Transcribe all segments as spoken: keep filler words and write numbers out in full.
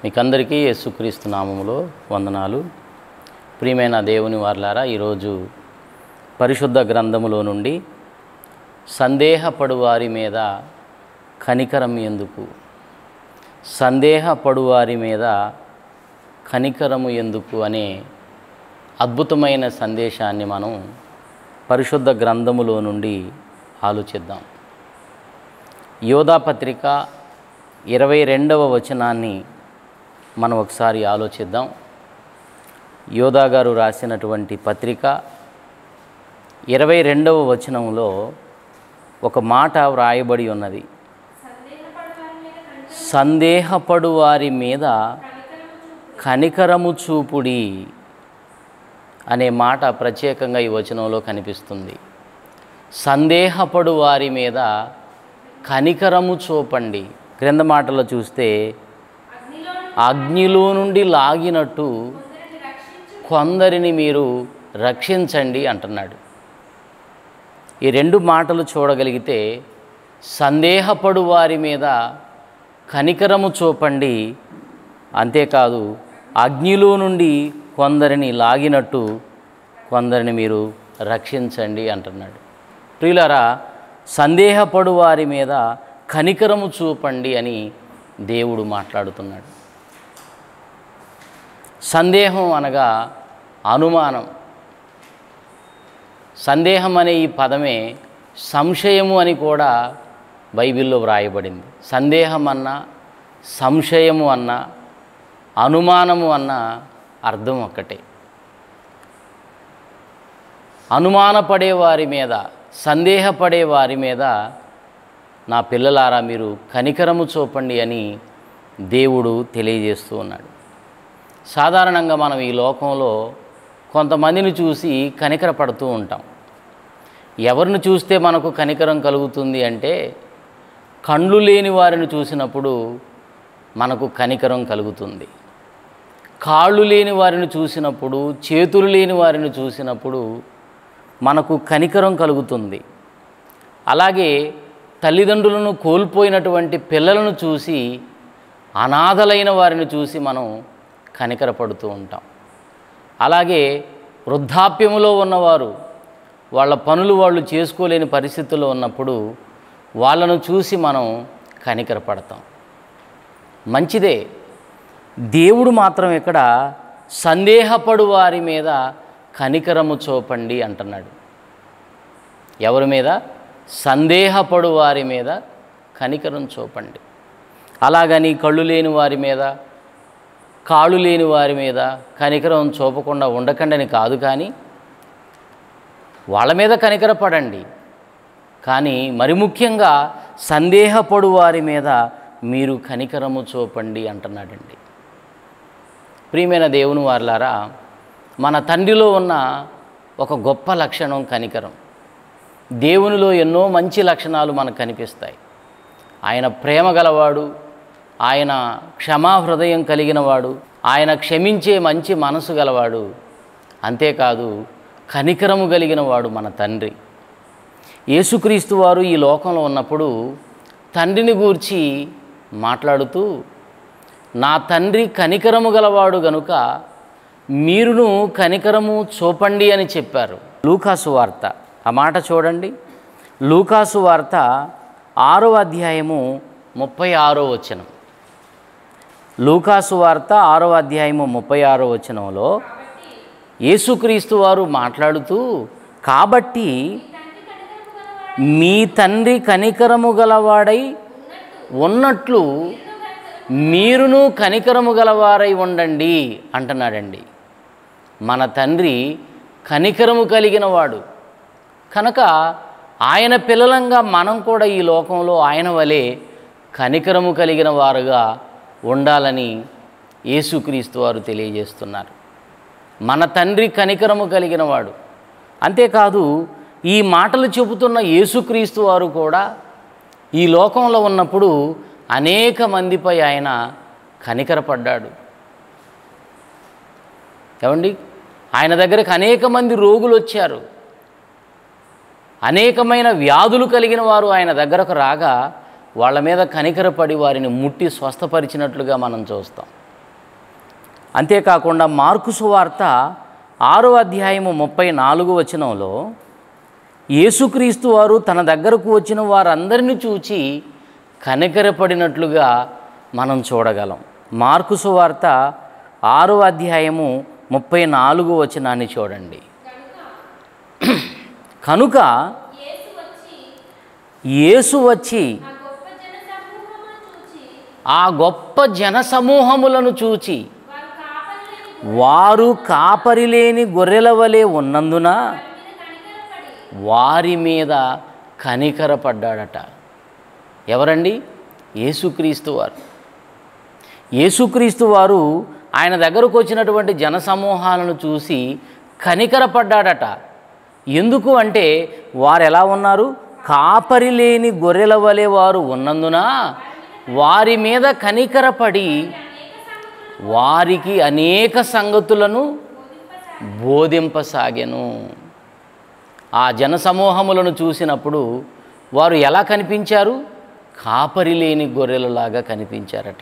మీకందరికీ యేసుక్రీస్తు నామములో వందనాలు. ప్రియమైన దేవుని వారలారా, ఈరోజు పరిశుద్ధ గ్రంథములో నుండి సందేహపడు వారి మీద కనికరం ఎందుకు, సందేహపడు వారి మీద కనికరము ఎందుకు అనే అద్భుతమైన సందేశాన్ని మనం పరిశుద్ధ గ్రంథములో నుండి ఆలోచిద్దాం. యోధా పత్రిక ఇరవై రెండవ వచనాన్ని మనం ఒకసారి ఆలోచిద్దాం. యోధా గారు రాసినటువంటి పత్రిక ఇరవై రెండవ వచనంలో ఒక మాట వ్రాయబడి ఉన్నది. సందేహపడు వారి మీద కనికరము చూపుడి అనే మాట ప్రత్యేకంగా ఈ వచనంలో కనిపిస్తుంది. సందేహపడు వారి మీద కనికరము చూపండి. క్రింద మాటలో చూస్తే అగ్నిలో నుండి లాగినట్టు కొందరిని మీరు రక్షించండి అంటున్నాడు. ఈ రెండు మాటలు చూడగలిగితే సందేహపడు వారి మీద కనికరము చూపండి, అంతేకాదు అగ్నిలో నుండి కొందరిని లాగినట్టు కొందరిని మీరు రక్షించండి అంటున్నాడు. ప్రియులారా, సందేహపడు వారి మీద కనికరము చూపండి అని దేవుడు మాట్లాడుతున్నాడు. సందేహం అనగా అనుమానం. సందేహం అనే ఈ పదమే సంశయము అని కూడా బైబిల్లో వ్రాయబడింది. సందేహం అన్నా, సంశయము అన్నా, అనుమానము అన్న అర్థం ఒక్కటే. అనుమానపడే వారి మీద, సందేహపడే వారి మీద నా పిల్లలారా మీరు కనికరము చూపండి అని దేవుడు తెలియజేస్తూ ఉన్నాడు. సాధారణంగా మనం ఈ లోకంలో కొంతమందిని చూసి కనికర పడుతూ ఉంటాం. ఎవరిని చూస్తే మనకు కనికరం కలుగుతుంది అంటే, కళ్ళు లేని వారిని చూసినప్పుడు మనకు కనికరం కలుగుతుంది. కాళ్ళు లేని వారిని చూసినప్పుడు, చేతులు లేని వారిని చూసినప్పుడు మనకు కనికరం కలుగుతుంది. అలాగే తల్లిదండ్రులను కోల్పోయినటువంటి పిల్లలను చూసి, అనాథలైన వారిని చూసి మనం కనికరపడుతూ ఉంటాం. అలాగే వృద్ధాప్యములో ఉన్నవారు వాళ్ళ పనులు వాళ్ళు చేసుకోలేని పరిస్థితుల్లో ఉన్నప్పుడు వాళ్ళను చూసి మనం కనికరపడతాం. మంచిదే. దేవుడు మాత్రం ఇక్కడ సందేహపడు వారి మీద కనికరము చూపండి అంటున్నాడు. ఎవరి మీద? సందేహపడు వారి మీద కనికరం చూపండి. అలాగని కళ్ళు లేని వారి మీద, కాళ్ళు లేని వారి మీద కనికరం చూపకుండా ఉండకండి అని కాదు, కానీ వాళ్ళ మీద కనికరపడండి. కానీ మరి ముఖ్యంగా సందేహపడు వారి మీద మీరు కనికరము చూపండి అంటున్నాడండి. ప్రియమైన దేవుని వారలారా, మన తండ్రిలో ఉన్న ఒక గొప్ప లక్షణం కనికరం. దేవునిలో ఎన్నో మంచి లక్షణాలు మనకు కనిపిస్తాయి. ఆయన ప్రేమ గలవాడు, ఆయన క్షమా హృదయం కలిగిన వాడు, ఆయన క్షమించే మంచి మనసు గలవాడు, అంతేకాదు కనికరము కలిగిన వాడు మన తండ్రి. యేసుక్రీస్తు వారు ఈ లోకంలో ఉన్నప్పుడు తండ్రిని గూర్చి మాట్లాడుతూ, నా తండ్రి కనికరము గలవాడు గనుక మీరును కనికరము చూపండి అని చెప్పారు. లూకాసు వార్త ఆ మాట చూడండి. లూకాసు వార్త ఆరో అధ్యాయము ముప్పై ఆరో వచనం. లూకాసు వార్త ఆరో అధ్యాయము ముప్పై ఆరో వచనంలో యేసుక్రీస్తు వారు మాట్లాడుతూ, కాబట్టి మీ తండ్రి కనికరము గలవాడై ఉన్నట్లు మీరును కనికరము గలవారై ఉండండి అంటున్నాడండి. మన తండ్రి కనికరము కలిగిన వాడు కనుక ఆయన పిల్లలంగా మనం కూడా ఈ లోకంలో ఆయన వలె కనికరము కలిగిన వారుగా ఉండాలని యేసుక్రీస్తు వారు తెలియజేస్తున్నారు. మన తండ్రి కనికరము కలిగిన వాడు. అంతేకాదు ఈ మాటలు చెబుతున్న యేసుక్రీస్తు వారు కూడా ఈ లోకంలో ఉన్నప్పుడు అనేక మందిపై ఆయన కనికరపడ్డాడు. ఏమండి, ఆయన దగ్గరకు అనేక మంది రోగులు వచ్చారు. అనేకమైన వ్యాధులు కలిగిన వారు ఆయన దగ్గరకు రాగా వాళ్ళ మీద కనికరపడి వారిని ముట్టి స్వస్థపరిచినట్లుగా మనం చూస్తాం. అంతేకాకుండా మార్కు సువార్త ఆరో అధ్యాయము ముప్పై నాలుగు వచనంలో యేసుక్రీస్తు వారు తన దగ్గరకు వచ్చిన వారందరినీ చూచి కనికరపడినట్లుగా మనం చూడగలం. మార్కు సువార్త ఆరో అధ్యాయము ముప్పై నాలుగు వచనాన్ని చూడండి. కనుక యేసు వచ్చి ఆ గొప్ప జనసమూహములను చూచి వారు కాపరి లేని గొర్రెల వలె ఉన్నందున వారి మీద కనికరపడ్డాడట. ఎవరండి? యేసుక్రీస్తు వారు. యేసుక్రీస్తు వారు ఆయన దగ్గరకు వచ్చినటువంటి జనసమూహాలను చూసి కనికరపడ్డాడట. ఎందుకు అంటే వారు ఎలా ఉన్నారు? కాపరి లేని గొర్రెల వలె వారు ఉన్నందున వారి మీద కనికరపడి వారికి అనేక సంగతులను బోధింపసాగెను. ఆ జనసమూహములను చూసినప్పుడు వారు ఎలా కనిపించారు? కాపరి లేని గొర్రెలలాగా కనిపించారట.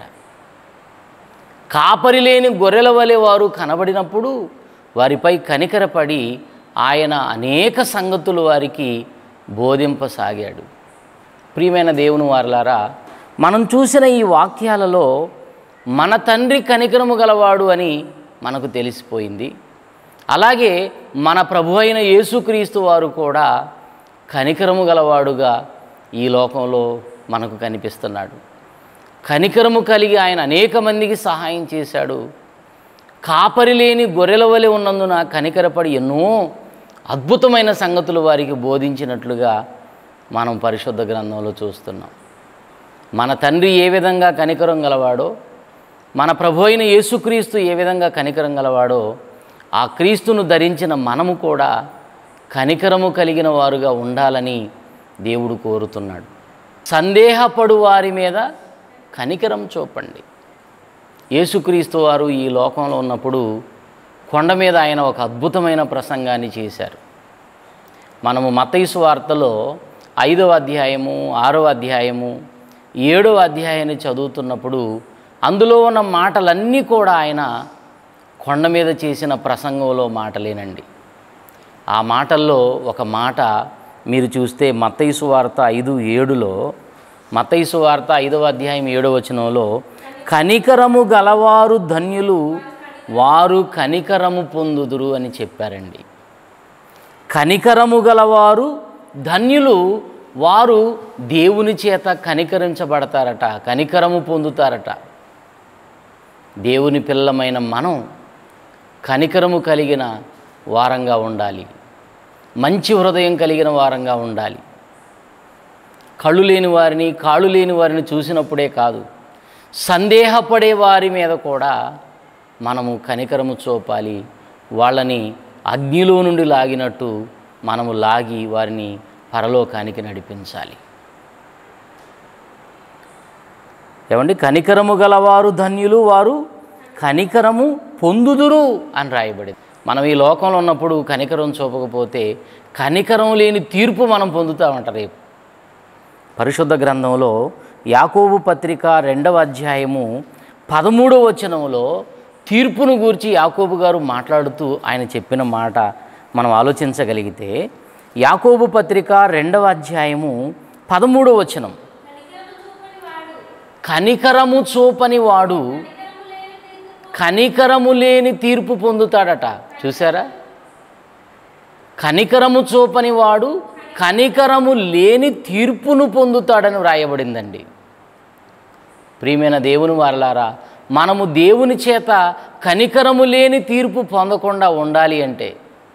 కాపరి లేని గొర్రెల వలె వారు కనబడినప్పుడు వారిపై కనికరపడి ఆయన అనేక సంగతులు వారికి బోధింపసాగాడు. ప్రియమైన దేవుని వారలారా, మనం చూసిన ఈ వాక్యాలలో మన తండ్రి కనికరము గలవాడు అని మనకు తెలిసిపోయింది. అలాగే మన ప్రభు అయిన యేసుక్రీస్తు వారు కూడా కనికరము గలవాడుగా ఈ లోకంలో మనకు కనిపిస్తున్నాడు. కనికరము కలిగి ఆయన అనేక మందికి సహాయం చేశాడు. కాపరి లేని గొర్రెల వలె ఉన్నందున కనికరపడి ఎన్నో అద్భుతమైన సంగతులు వారికి బోధించినట్లుగా మనం పరిశుద్ధ గ్రంథంలో చూస్తున్నాం. మన తండ్రి ఏ విధంగా కనికరం గలవాడో, మన ప్రభు అయిన యేసుక్రీస్తు ఏ విధంగా కనికరం గలవాడో, ఆ క్రీస్తును ధరించిన మనము కూడా కనికరము కలిగిన వారుగా ఉండాలని దేవుడు కోరుతున్నాడు. సందేహపడు వారి మీద కనికరం చూపండి. యేసుక్రీస్తు వారు ఈ లోకంలో ఉన్నప్పుడు కొండ మీద ఆయన ఒక అద్భుతమైన ప్రసంగాన్ని చేశారు. మనము మత్తయి సువార్తలో ఐదవ అధ్యాయము, ఆరవ అధ్యాయము, ఏడవ అధ్యాయాన్ని చదువుతున్నప్పుడు అందులో ఉన్న మాటలన్నీ కూడా ఆయన కొండ మీద చేసిన ప్రసంగంలో మాటలేనండి. ఆ మాటల్లో ఒక మాట మీరు చూస్తే మత్తయి సువార్త ఐదు ఏడులో మత్తయి సువార్త ఐదవ అధ్యాయం ఏడవ వచనంలో కనికరము గలవారు ధన్యులు, వారు కనికరము పొందుదురు అని చెప్పారండి. కనికరము గలవారు ధన్యులు, వారు దేవుని చేత కనికరించబడతారట, కనికరము పొందుతారట. దేవుని పిల్లమైన మనం కనికరము కలిగిన వారంగా ఉండాలి. మంచి హృదయం కలిగిన వారంగా ఉండాలి. కళ్ళు లేని వారిని, కాళ్ళు లేని వారిని చూసినప్పుడే కాదు, సందేహపడే వారి మీద కూడా మనము కనికరము చూపాలి. వాళ్ళని అగ్నిలో నుండి లాగినట్టు మనము లాగి వారిని పరలోకానికి నడిపించాలి. ఏమండి? కనికరము గలవారు ధన్యులు, వారు కనికరము పొందుదురు అని రాయబడింది. మనం ఈ లోకంలో ఉన్నప్పుడు కనికరం చూపకపోతే కనికరం లేని తీర్పు మనం పొందుతామంట రేపు. పరిశుద్ధ గ్రంథంలో యాకోబు పత్రిక రెండవ అధ్యాయము పదమూడవ వచనంలో తీర్పును గూర్చి యాకోబు గారు మాట్లాడుతూ ఆయన చెప్పిన మాట మనం ఆలోచించగలిగితే, యాకోబు పత్రిక రెండవ అధ్యాయము పదమూడవ వచనం, కనికరము చూపని వాడు కనికరము లేని తీర్పు పొందుతాడట. చూసారా? కనికరము చూపని వాడు కనికరము లేని తీర్పును పొందుతాడని వ్రాయబడిందండి. ప్రియమైన దేవుని వారలారా, మనము దేవుని చేత కనికరము లేని తీర్పు పొందకుండా ఉండాలి అంటే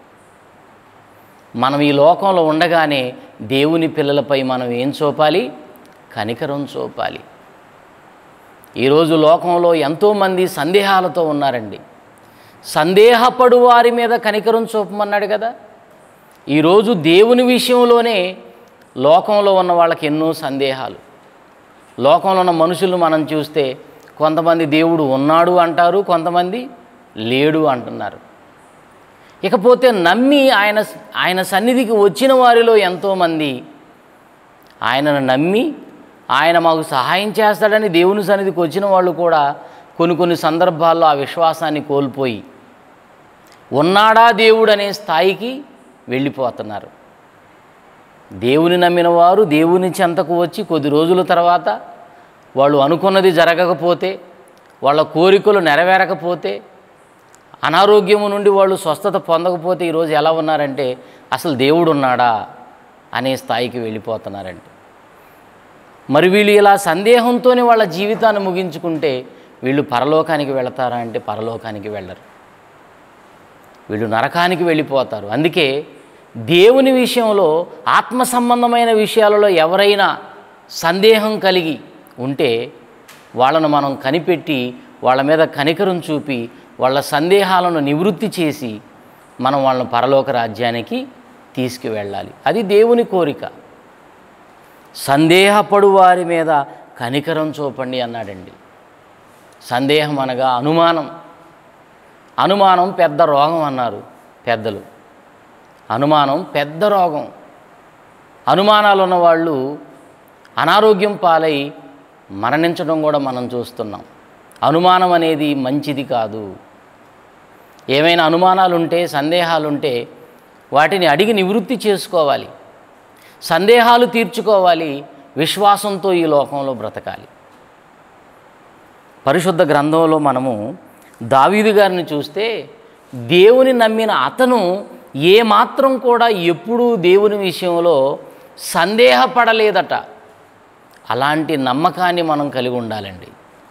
మనం ఈ లోకంలో ఉండగానే దేవుని పిల్లలపై మనం ఏం చూపాలి? కనికరం చూపాలి. ఈరోజు లోకంలో ఎంతోమంది సందేహాలతో ఉన్నారండి. సందేహపడు వారి మీద కనికరం చూపమన్నాడు కదా. ఈరోజు దేవుని విషయంలోనే లోకంలో ఉన్న వాళ్ళకి ఎన్నో సందేహాలు. లోకంలో ఉన్న మనుషులను మనం చూస్తే కొంతమంది దేవుడు ఉన్నాడు అంటారు, కొంతమంది లేడు అంటున్నారు. ఇకపోతే నమ్మి ఆయన ఆయన సన్నిధికి వచ్చిన వారిలో ఎంతోమంది ఆయనను నమ్మి ఆయన మాకు సహాయం చేస్తాడని దేవుని సన్నిధికి వచ్చిన వాళ్ళు కూడా కొన్ని కొన్ని సందర్భాల్లో ఆ విశ్వాసాన్ని కోల్పోయి ఉన్నాడా దేవుడు అనే స్థాయికి వెళ్ళిపోతున్నారు. దేవుని నమ్మిన వారు దేవుని చెంతకు వచ్చి కొద్ది రోజుల తర్వాత వాళ్ళు అనుకున్నది జరగకపోతే, వాళ్ళ కోరికలు నెరవేరకపోతే, అనారోగ్యము నుండి వాళ్ళు స్వస్థత పొందకపోతే ఈరోజు ఎలా ఉన్నారంటే అసలు దేవుడు ఉన్నాడా అనే స్థాయికి వెళ్ళిపోతున్నారండి. మరి వీళ్ళు ఇలా సందేహంతోనే వాళ్ళ జీవితాన్ని ముగించుకుంటే వీళ్ళు పరలోకానికి వెళతారా అంటే పరలోకానికి వెళ్ళరు, వీళ్ళు నరకానికి వెళ్ళిపోతారు. అందుకే దేవుని విషయంలో, ఆత్మ సంబంధమైన విషయాలలో ఎవరైనా సందేహం కలిగి ఉంటే వాళ్ళను మనం కనిపెట్టి వాళ్ళ మీద కనికరం చూపి వాళ్ళ సందేహాలను నివృత్తి చేసి మనం వాళ్ళని పరలోక రాజ్యానికి తీసుకువెళ్ళాలి. అది దేవుని కోరిక. సందేహపడు వారి మీద కనికరం చూపండి అన్నాడండి. సందేహం అనగా అనుమానం. అనుమానం పెద్ద రోగం అన్నారు పెద్దలు. అనుమానం పెద్ద రోగం. అనుమానాలు ఉన్నవాళ్ళు అనారోగ్యం పాలై మరణించడం కూడా మనం చూస్తున్నాం. అనుమానం అనేది మంచిది కాదు. ఏమైనా అనుమానాలుంటే, సందేహాలుంటే వాటిని అడిగి నివృత్తి చేసుకోవాలి, సందేహాలు తీర్చుకోవాలి, విశ్వాసంతో ఈ లోకంలో బ్రతకాలి. పరిశుద్ధ గ్రంథంలో మనము దావీదు గారిని చూస్తే దేవుని నమ్మిన అతను ఏమాత్రం కూడా ఎప్పుడూ దేవుని విషయంలో సందేహపడలేదట. అలాంటి నమ్మకాన్ని మనం కలిగి ఉండాలండి.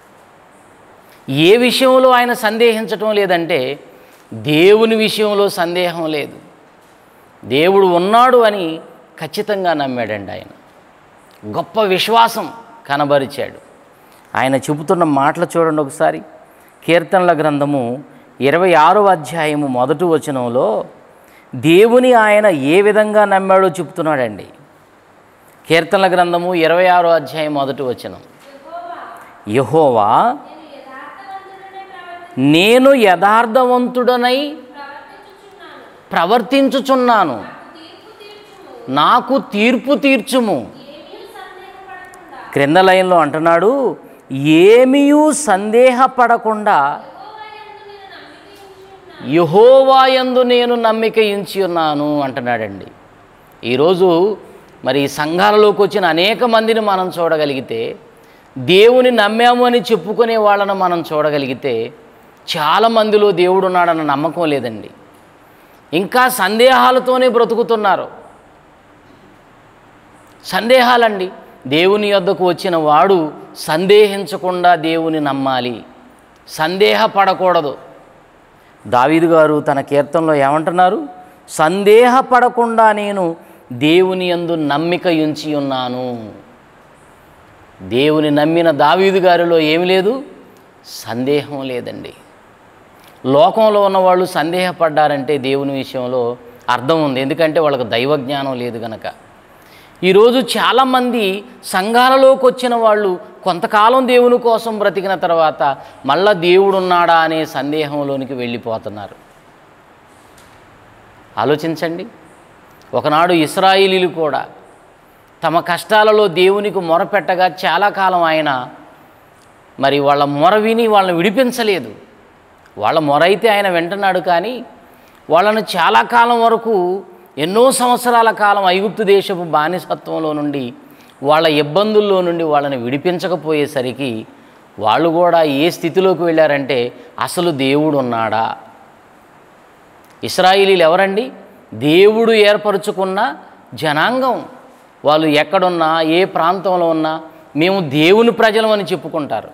ఏ విషయంలో ఆయన సందేహించటం లేదంటే దేవుని విషయంలో సందేహం లేదు. దేవుడు ఉన్నాడు అని ఖచ్చితంగా నమ్మాడండి ఆయన. గొప్ప విశ్వాసం కనబరిచాడు. ఆయన చెబుతున్న మాటలు చూడండి ఒకసారి. కీర్తనల గ్రంథము ఇరవై ఆరో అధ్యాయము మొదటి వచనంలో దేవుని ఆయన ఏ విధంగా నమ్మాడో చెప్తున్నాడండి. కీర్తనల గ్రంథము ఇరవై ఆరో అధ్యాయం మొదటి వచనం, యెహోవా నేను యథార్థవంతుడనై ప్రవర్తించుచున్నాను, నాకు తీర్పు తీర్చుము. క్రింద లైన్లో అంటున్నాడు, ఏమీయూ సందేహపడకుండా యెహోవా యందు నేను నమ్మిక ఉంచి ఉన్నాను అంటున్నాడండి. ఈరోజు మరి సంఘాలలోకి వచ్చిన అనేక మందిని మనం చూడగలిగితే, దేవుని నమ్మాము అని చెప్పుకునే వాళ్ళను మనం చూడగలిగితే చాలామందిలో దేవుడు ఉన్నాడన్న నమ్మకం లేదండి. ఇంకా సందేహాలతోనే బ్రతుకుతున్నారు. సందేహాలండి. దేవుని యొద్దకు వచ్చిన వాడు సందేహించకుండా దేవుని నమ్మాలి, సందేహపడకూడదు. దావీదు గారు తన కీర్తనలో ఏమంటున్నారు? సందేహపడకుండా నేను దేవుని యందు నమ్మిక ఉంచి ఉన్నాను. దేవుని నమ్మిన దావీదు గారిలో ఏమి లేదు? సందేహం లేదండి. లోకంలో ఉన్నవాళ్ళు సందేహపడ్డారంటే దేవుని విషయంలో అర్థం ఉంది, ఎందుకంటే వాళ్ళకు దైవజ్ఞానం లేదు గనక. ఈరోజు చాలామంది సంఘాలలోకి వచ్చిన వాళ్ళు కొంతకాలం దేవుని కోసం బ్రతికిన తర్వాత మళ్ళా దేవుడున్నాడా అనే సందేహంలోనికి వెళ్ళిపోతున్నారు. ఆలోచించండి. ఒకనాడు ఇశ్రాయేలీలు కూడా తమ కష్టాలలో దేవునికి మొరపెట్టగా చాలా కాలం ఆయన మరి వాళ్ళ మొర విని వాళ్ళని విడిపించలేదు. వాళ్ళ మొర అయితే ఆయన వింటున్నాడు, కానీ వాళ్ళను చాలా కాలం వరకు, ఎన్నో సంవత్సరాల కాలం ఐగుప్తు దేశపు బానిసత్వంలో నుండి, వాళ్ళ ఇబ్బందుల్లో నుండి వాళ్ళని విడిపించకపోయేసరికి వాళ్ళు కూడా ఏ స్థితిలోకి వెళ్ళారంటే అసలు దేవుడు ఉన్నాడా? ఇశ్రాయేలీలు ఎవరండి? దేవుడు ఏర్పరచుకున్న జనాంగం. వాళ్ళు ఎక్కడున్నా, ఏ ప్రాంతంలో ఉన్నా మేము దేవుని ప్రజలం అని చెప్పుకుంటారు.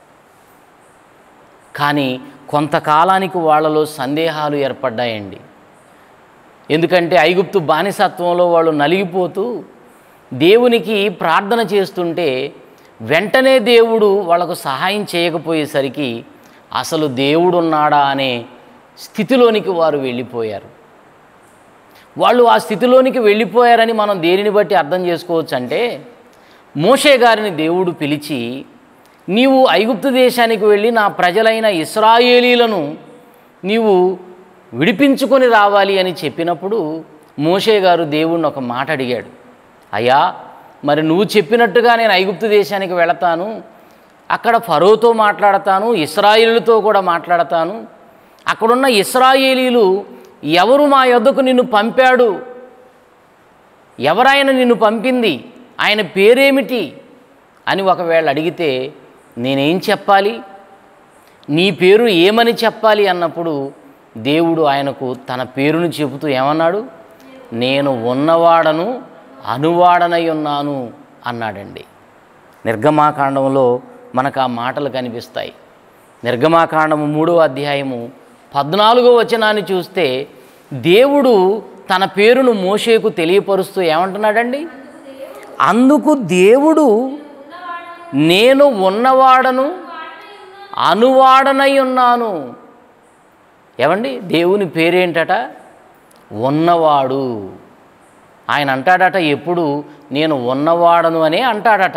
కానీ కొంతకాలానికి వాళ్ళలో సందేహాలు ఏర్పడ్డాయండి. ఎందుకంటే ఐగుప్తు బానిసత్వంలో వాళ్ళు నలిగిపోతూ దేవునికి ప్రార్థన చేస్తుంటే వెంటనే దేవుడు వాళ్ళకు సహాయం చేయకపోయేసరికి అసలు దేవుడు ఉన్నాడా అనే స్థితిలోనికి వారు వెళ్ళిపోయారు. వాళ్ళు ఆ స్థితిలోనికి వెళ్ళిపోయారని మనం దేనిని బట్టి అర్థం చేసుకోవచ్చు అంటే, మోషే గారిని దేవుడు పిలిచి, నీవు ఐగుప్తు దేశానికి వెళ్ళి నా ప్రజలైన ఇశ్రాయేలీలను నీవు విడిపించుకొని రావాలి అని చెప్పినప్పుడు మోషే గారు దేవుణ్ణి ఒక మాట అడిగాడు. అయ్యా, మరి నువ్వు చెప్పినట్టుగా నేను ఐగుప్తు దేశానికి వెళతాను, అక్కడ ఫరోతో మాట్లాడతాను, ఇశ్రాయేలుతో కూడా మాట్లాడతాను. అక్కడున్న ఇశ్రాయేలీలు ఎవరు మా యొద్దకు నిన్ను పంపాడు, ఎవరాయన నిన్ను పంపింది, ఆయన పేరేమిటి అని ఒకవేళ అడిగితే నేనేం చెప్పాలి, నీ పేరు ఏమని చెప్పాలి అన్నప్పుడు దేవుడు ఆయనకు తన పేరును చెబుతూ ఏమన్నాడు, నేను ఉన్నవాడను అనువాడనై ఉన్నాను అన్నాడండి. నిర్గమాకాండంలో మనకు ఆ మాటలు కనిపిస్తాయి. నిర్గమాకాండము మూడో అధ్యాయము పద్నాలుగో వచనాన్ని చూస్తే దేవుడు తన పేరును మోషేకు తెలియపరుస్తూ ఏమంటున్నాడండి, అందుకు దేవుడు నేను ఉన్నవాడను అనువాడనై ఉన్నాను. ఏమండి, దేవుని పేరేంటట, ఉన్నవాడు. ఆయన అంటాడట ఎప్పుడు, నేను ఉన్నవాడను అనే అంటాడట.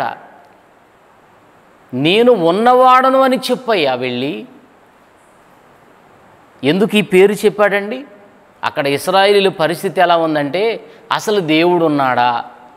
నేను ఉన్నవాడను అని చెప్పయ్యా వెళ్ళి. ఎందుకు ఈ పేరు చెప్పాడండి? అక్కడ ఇశ్రాయేలీయుల పరిస్థితి ఎలా ఉందంటే, అసలు దేవుడు ఉన్నాడా,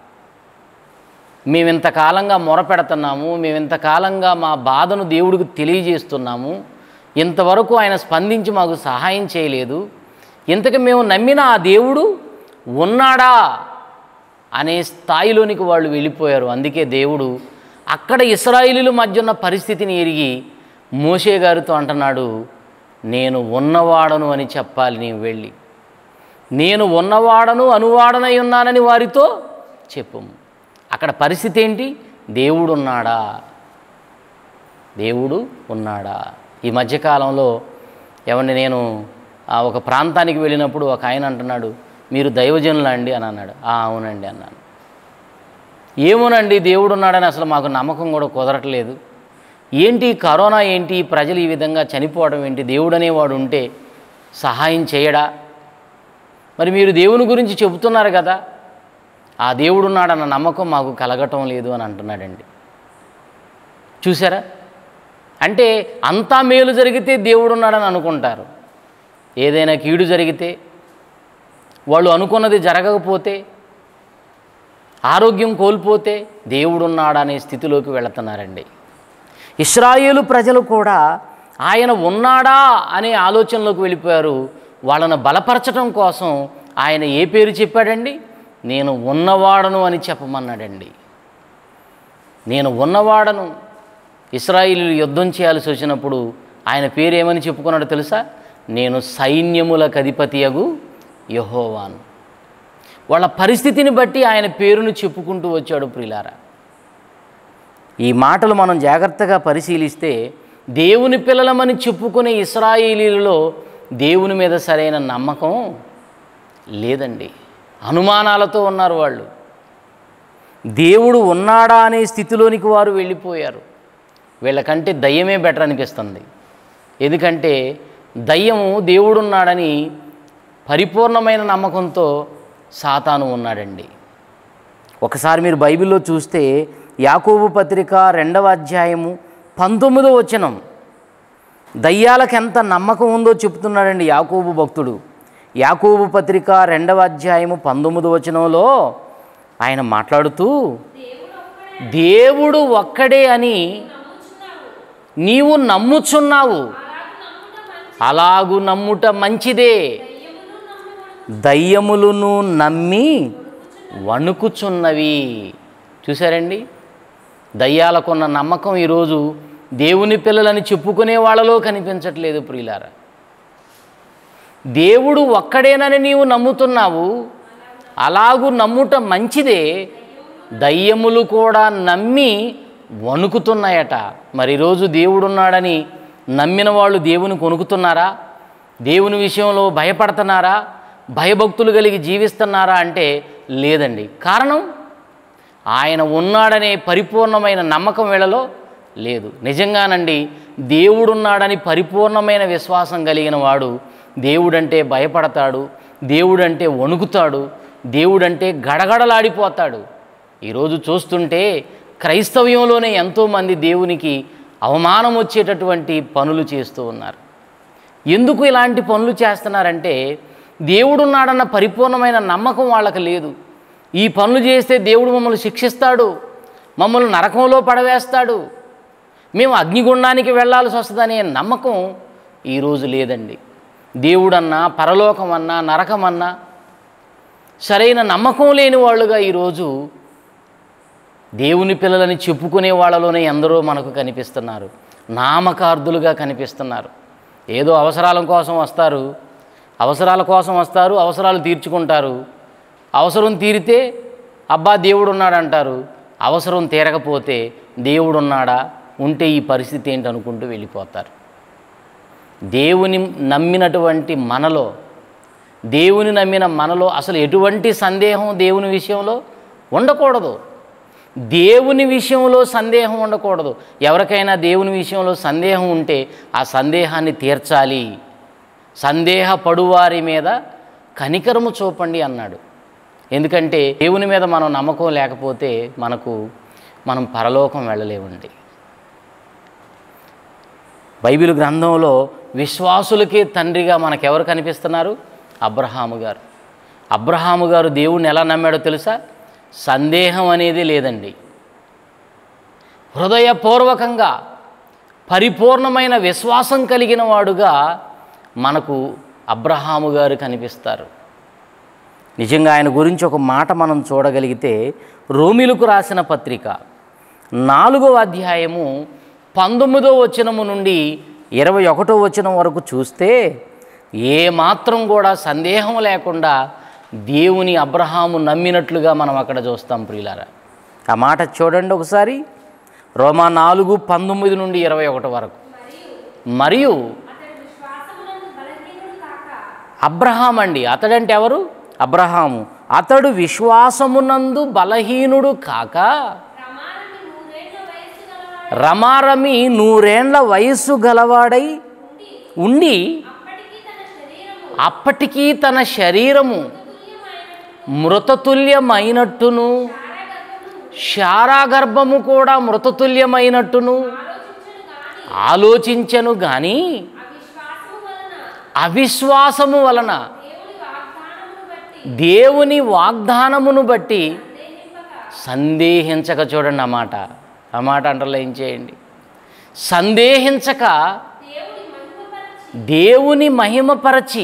మేమింతకాలంగా మొరపెడుతున్నాము, మేమింతకాలంగా మా బాధను దేవుడికి తెలియజేస్తున్నాము, ఇంతవరకు ఆయన స్పందించి మాకు సహాయం చేయలేదు, ఇంతకు మేము నమ్మిన ఆ దేవుడు ఉన్నాడా అనే స్థాయిలోనికి వాళ్ళు వెళ్ళిపోయారు. అందుకే దేవుడు అక్కడ ఇశ్రాయేలీయుల మధ్య ఉన్న పరిస్థితిని ఎరిగి మోషే గారితో అంటున్నాడు, నేను ఉన్నవాడను అని చెప్పాలి నీవు వెళ్ళి. నేను ఉన్నవాడను అనువాడనై ఉన్నానని వారితో చెప్పము. అక్కడ పరిస్థితి ఏంటి, దేవుడు ఉన్నాడా, దేవుడు ఉన్నాడా. ఈ మధ్యకాలంలో ఏమండి, నేను ఒక ప్రాంతానికి వెళ్ళినప్పుడు ఒక ఆయన అంటున్నాడు, మీరు దైవజనులా అండి అని అన్నాడు. అవునండి అన్నాను. ఏమోనండి దేవుడు ఉన్నాడని అసలు మాకు నమ్మకం కూడా కుదరట్లేదు. ఏంటి కరోనా ఏంటి, ప్రజలు ఈ విధంగా చనిపోవడం ఏంటి, దేవుడు అనేవాడు ఉంటే సహాయం చేయడా, మరి మీరు దేవుని గురించి చెబుతున్నారు కదా, ఆ దేవుడు ఉన్నాడన్న నమ్మకం మాకు కలగటం లేదు అని అంటున్నాడండి. చూసారా, అంటే అంతా మేలు జరిగితే దేవుడు ఉన్నాడని అనుకుంటారు, ఏదైనా కీడు జరిగితే, వాళ్ళు అనుకున్నది జరగకపోతే, ఆరోగ్యం కోల్పోతే దేవుడు ఉన్నాడనే స్థితిలోకి వెళుతున్నారండి. ఇశ్రాయేలు ప్రజలు కూడా ఆయన ఉన్నాడా అనే ఆలోచనలోకి వెళ్ళిపోయారు. వాళ్ళను బలపరచడం కోసం ఆయన ఏ పేరు చెప్పాడండి, నేను ఉన్నవాడను అని చెప్పమన్నాడండి. నేను ఉన్నవాడను. ఇశ్రాయేలీయులు యుద్ధం చేయాల్సి వచ్చినప్పుడు ఆయన పేరు ఏమని చెప్పుకున్నాడో తెలుసా, నేను సైన్యములకు అధిపతియగు యెహోవాను. వాళ్ళ పరిస్థితిని బట్టి ఆయన పేరును చెప్పుకుంటూ వచ్చాడు. ప్రియులారా, ఈ మాటలు మనం జాగ్రత్తగా పరిశీలిస్తే దేవుని పిల్లలమని చెప్పుకునే ఇశ్రాయేలీయులలో దేవుని మీద సరైన నమ్మకం లేదండి, అనుమానాలతో ఉన్నారు వాళ్ళు. దేవుడు ఉన్నాడా అనే స్థితిలోనికి వారు వెళ్ళిపోయారు. వీళ్ళకంటే దయ్యమే బెటర్ అనిపిస్తుంది. ఎందుకంటే దయ్యము దేవుడున్నాడని పరిపూర్ణమైన నమ్మకంతో సాతాను ఉన్నాడండి. ఒకసారి మీరు బైబిల్లో చూస్తే యాకోబు పత్రిక రెండవ అధ్యాయము పంతొమ్మిదో వచనం, దయ్యాలకు ఎంత నమ్మకం ఉందో చెప్తున్నాడండి యాకోబు భక్తుడు. యాకోబు పత్రిక రెండవ అధ్యాయము పంతొమ్మిదో వచనంలో ఆయన మాట్లాడుతూ, దేవుడు ఒక్కడే అని నీవు నమ్ముచున్నావు, అలాగు నమ్ముట మంచిదే, దయ్యములను నమ్మి వణుకుచున్నవి. చూశారండి, దయ్యాలకున్న నమ్మకం ఈరోజు దేవుని పిల్లలని చెప్పుకునే వాళ్ళలో కనిపించట్లేదు. ప్రియులారా, దేవుడు ఒక్కడేనని నీవు నమ్ముతున్నావు, అలాగూ నమ్ముట మంచిదే, దయ్యములు కూడా నమ్మి వణుకుతున్నాయట. మరి ఈరోజు దేవుడున్నాడని నమ్మిన వాళ్ళు దేవుని కొనుకుతున్నారా, దేవుని విషయంలో భయపడుతున్నారా, భయభక్తులు కలిగి జీవిస్తున్నారా అంటే లేదండి. కారణం ఆయన ఉన్నాడనే పరిపూర్ణమైన నమ్మకం వీళ్ళలో లేదు. నిజంగానండి, దేవుడున్నాడని పరిపూర్ణమైన విశ్వాసం కలిగిన వాడు దేవుడంటే భయపడతాడు, దేవుడంటే వణుకుతాడు, దేవుడంటే గడగడలాడిపోతాడు. ఈరోజు చూస్తుంటే క్రైస్తవ్యంలోనే ఎంతోమంది దేవునికి అవమానం వచ్చేటటువంటి పనులు చేస్తూ ఉన్నారు. ఎందుకు ఇలాంటి పనులు చేస్తున్నారంటే దేవుడున్నాడన్న పరిపూర్ణమైన నమ్మకం వాళ్ళకి లేదు. ఈ పనులు చేస్తే దేవుడు మమ్మల్ని శిక్షిస్తాడు, మమ్మల్ని నరకంలో పడవేస్తాడు, మేము అగ్నిగుండానికి వెళ్ళాల్సి వస్తుందనే నమ్మకం ఈరోజు లేదండి. దేవుడన్నా, పరలోకమన్నా, నరకమన్నా సరైన నమ్మకం లేని వాళ్ళుగా ఈరోజు దేవుని పిల్లలని చెప్పుకునే వాళ్ళలోనే ఎందరో మనకు కనిపిస్తున్నారు. నామకార్థులుగా కనిపిస్తున్నారు. ఏదో అవసరాల కోసం వస్తారు, అవసరాల కోసం వస్తారు, అవసరాలు తీర్చుకుంటారు. అవసరం తీరితే అబ్బా దేవుడు ఉన్నాడంటారు. అవసరం తీరకపోతే దేవుడు ఉన్నాడా, ఉంటే ఈ పరిస్థితి ఏంటి అనుకుంటూ వెళ్ళిపోతారు. దేవుని నమ్మినటువంటి మనలో దేవుని నమ్మిన మనలో అసలు ఎటువంటి సందేహం దేవుని విషయంలో ఉండకూడదు. దేవుని విషయంలో సందేహం ఉండకూడదు. ఎవరికైనా దేవుని విషయంలో సందేహం ఉంటే ఆ సందేహాన్ని తీర్చాలి. సందేహ పడువారి మీద కనికరము చూపండి అన్నాడు. ఎందుకంటే దేవుని మీద మనం నమ్మకం లేకపోతే మనకు మనం పరలోకం వెళ్ళలేమండి. బైబిల్ గ్రంథంలో విశ్వాసులకే తండ్రిగా మనకెవరు కనిపిస్తున్నారు? అబ్రహాము గారు. అబ్రహాము గారు దేవుణ్ణి ఎలా నమ్మాడో తెలుసా? సందేహం అనేది లేదండి. హృదయపూర్వకంగా పరిపూర్ణమైన విశ్వాసం కలిగిన వాడుగా మనకు అబ్రహాము గారు కనిపిస్తారు. నిజంగా ఆయన గురించి ఒక మాట మనం చూడగలిగితే రోమీలకు రాసిన పత్రిక నాలుగవ అధ్యాయము పంతొమ్మిదో వచనము నుండి ఇరవై ఒకటో వచనం వరకు చూస్తే ఏమాత్రం కూడా సందేహం లేకుండా దేవుని అబ్రహాము నమ్మినట్లుగా మనం అక్కడ చూస్తాం ప్రియులారా. ఆ మాట చూడండి ఒకసారి. రోమా నాలుగు పంతొమ్మిది నుండి ఇరవై ఒకటి వరకు. మరియు అబ్రహాం అండి, అతడంటే ఎవరు? అబ్రహాము. అతడు విశ్వాసమునందు బలహీనుడు కాక రమారమి నూరేండ్ల వయస్సు గలవాడై ఉండి అప్పటికీ తన శరీరము మృతతుల్యమైనట్టును శారాగర్భము కూడా మృతతుల్యమైనట్టును ఆలోచించను గాని అవిశ్వాసము వలన దేవుని వాగ్దానమును బట్టి సందేహించక. చూడండి ఆ మాట, ఆ మాట అండర్లైన్ చేయండి. సందేహించక దేవుని మహిమపరచి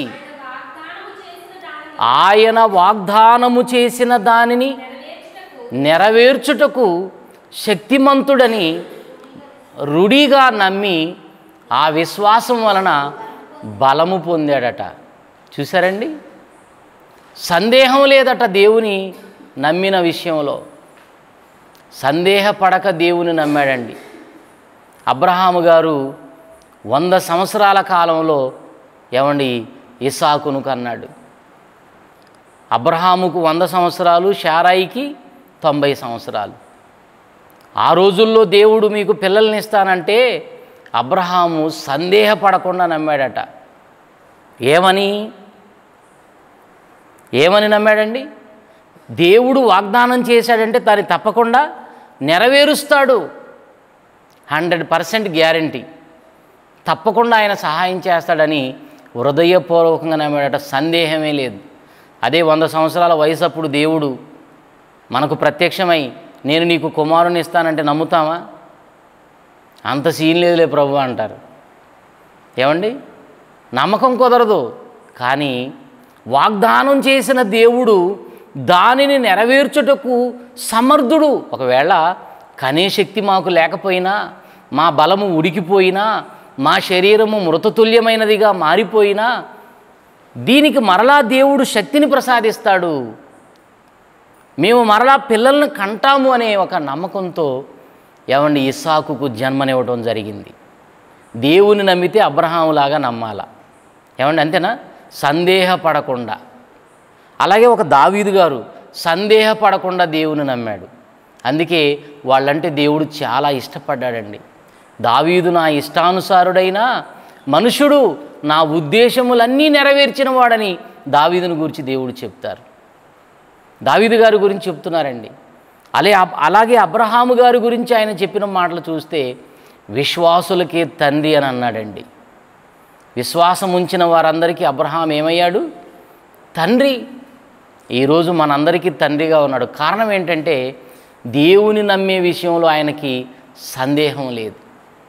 ఆయన వాగ్దానము చేసిన దానిని నెరవేర్చుటకు శక్తిమంతుడని రుడిగా నమ్మి ఆ విశ్వాసం వలన బలము పొందాడట. చూసారండి, సందేహం లేదట దేవుని నమ్మిన విషయంలో. సందేహపడక దేవుని నమ్మాడండి. అబ్రహాము గారు వంద సంవత్సరాల కాలంలో ఏమండి ఇస్సాకును కన్నాడు. అబ్రహాముకు వంద సంవత్సరాలు, శారాయికి తొంభై సంవత్సరాలు. ఆ రోజుల్లో దేవుడు మీకు పిల్లల్ని ఇస్తానంటే అబ్రహాము సందేహపడకుండా నమ్మాడట. ఏమని ఏమని నమ్మాడండి? దేవుడు వాగ్దానం చేశాడంటే దాన్ని తప్పకుండా నెరవేరుస్తాడు. హండ్రెడ్ పర్సెంట్ గ్యారంటీ, తప్పకుండా ఆయన సహాయం చేస్తాడని హృదయపూర్వకంగా నమ్మాడట. సందేహమే లేదు. అదే వంద సంవత్సరాల వయసు అప్పుడు దేవుడు మనకు ప్రత్యక్షమై నేను నీకు కుమారుని ఇస్తానంటే నమ్ముతామా? అంత సీన్ లేదులే ప్రభు అంటారు. ఏమండి, నమ్మకం కుదరదు. కానీ వాగ్దానం చేసిన దేవుడు దానిని నెరవేర్చుటకు సమర్థుడు. ఒకవేళ కనే శక్తి మాకు లేకపోయినా, మా బలము ఉడికిపోయినా, మా శరీరము మృతతుల్యమైనదిగా మారిపోయినా దీనికి మరలా దేవుడు శక్తిని ప్రసాదిస్తాడు. మేము మరలా పిల్లలను కంటాము అనే ఒక నమ్మకంతో ఏమండి ఇస్సాకుకు జన్మనివ్వడం జరిగింది. దేవుని నమ్మితే అబ్రహాములాగా నమ్మాల. ఏమండి, అంతేనా? సందేహపడకుండా. అలాగే ఒక దావీదు గారు సందేహపడకుండా దేవుని నమ్మాడు. అందుకే వాళ్ళంటే దేవుడు చాలా ఇష్టపడ్డాడండి. దావీదు నా ఇష్టానుసారుడైన మనుషుడు, నా ఉద్దేశములన్నీ నెరవేర్చిన వాడని దావీదుని గురించి దేవుడు చెప్తారు. దావీదు గారి గురించి చెప్తున్నారండి. అలే అలాగే అబ్రహాము గారి గురించి ఆయన చెప్పిన మాటలు చూస్తే విశ్వాసులకే తండ్రి అని అన్నాడండి. విశ్వాసం ఉంచిన వారందరికీ అబ్రహాం ఏమయ్యాడు? తండ్రి. ఈరోజు మనందరికీ తండ్రిగా ఉన్నాడు. కారణం ఏంటంటే దేవుని నమ్మే విషయంలో ఆయనకి సందేహం లేదు.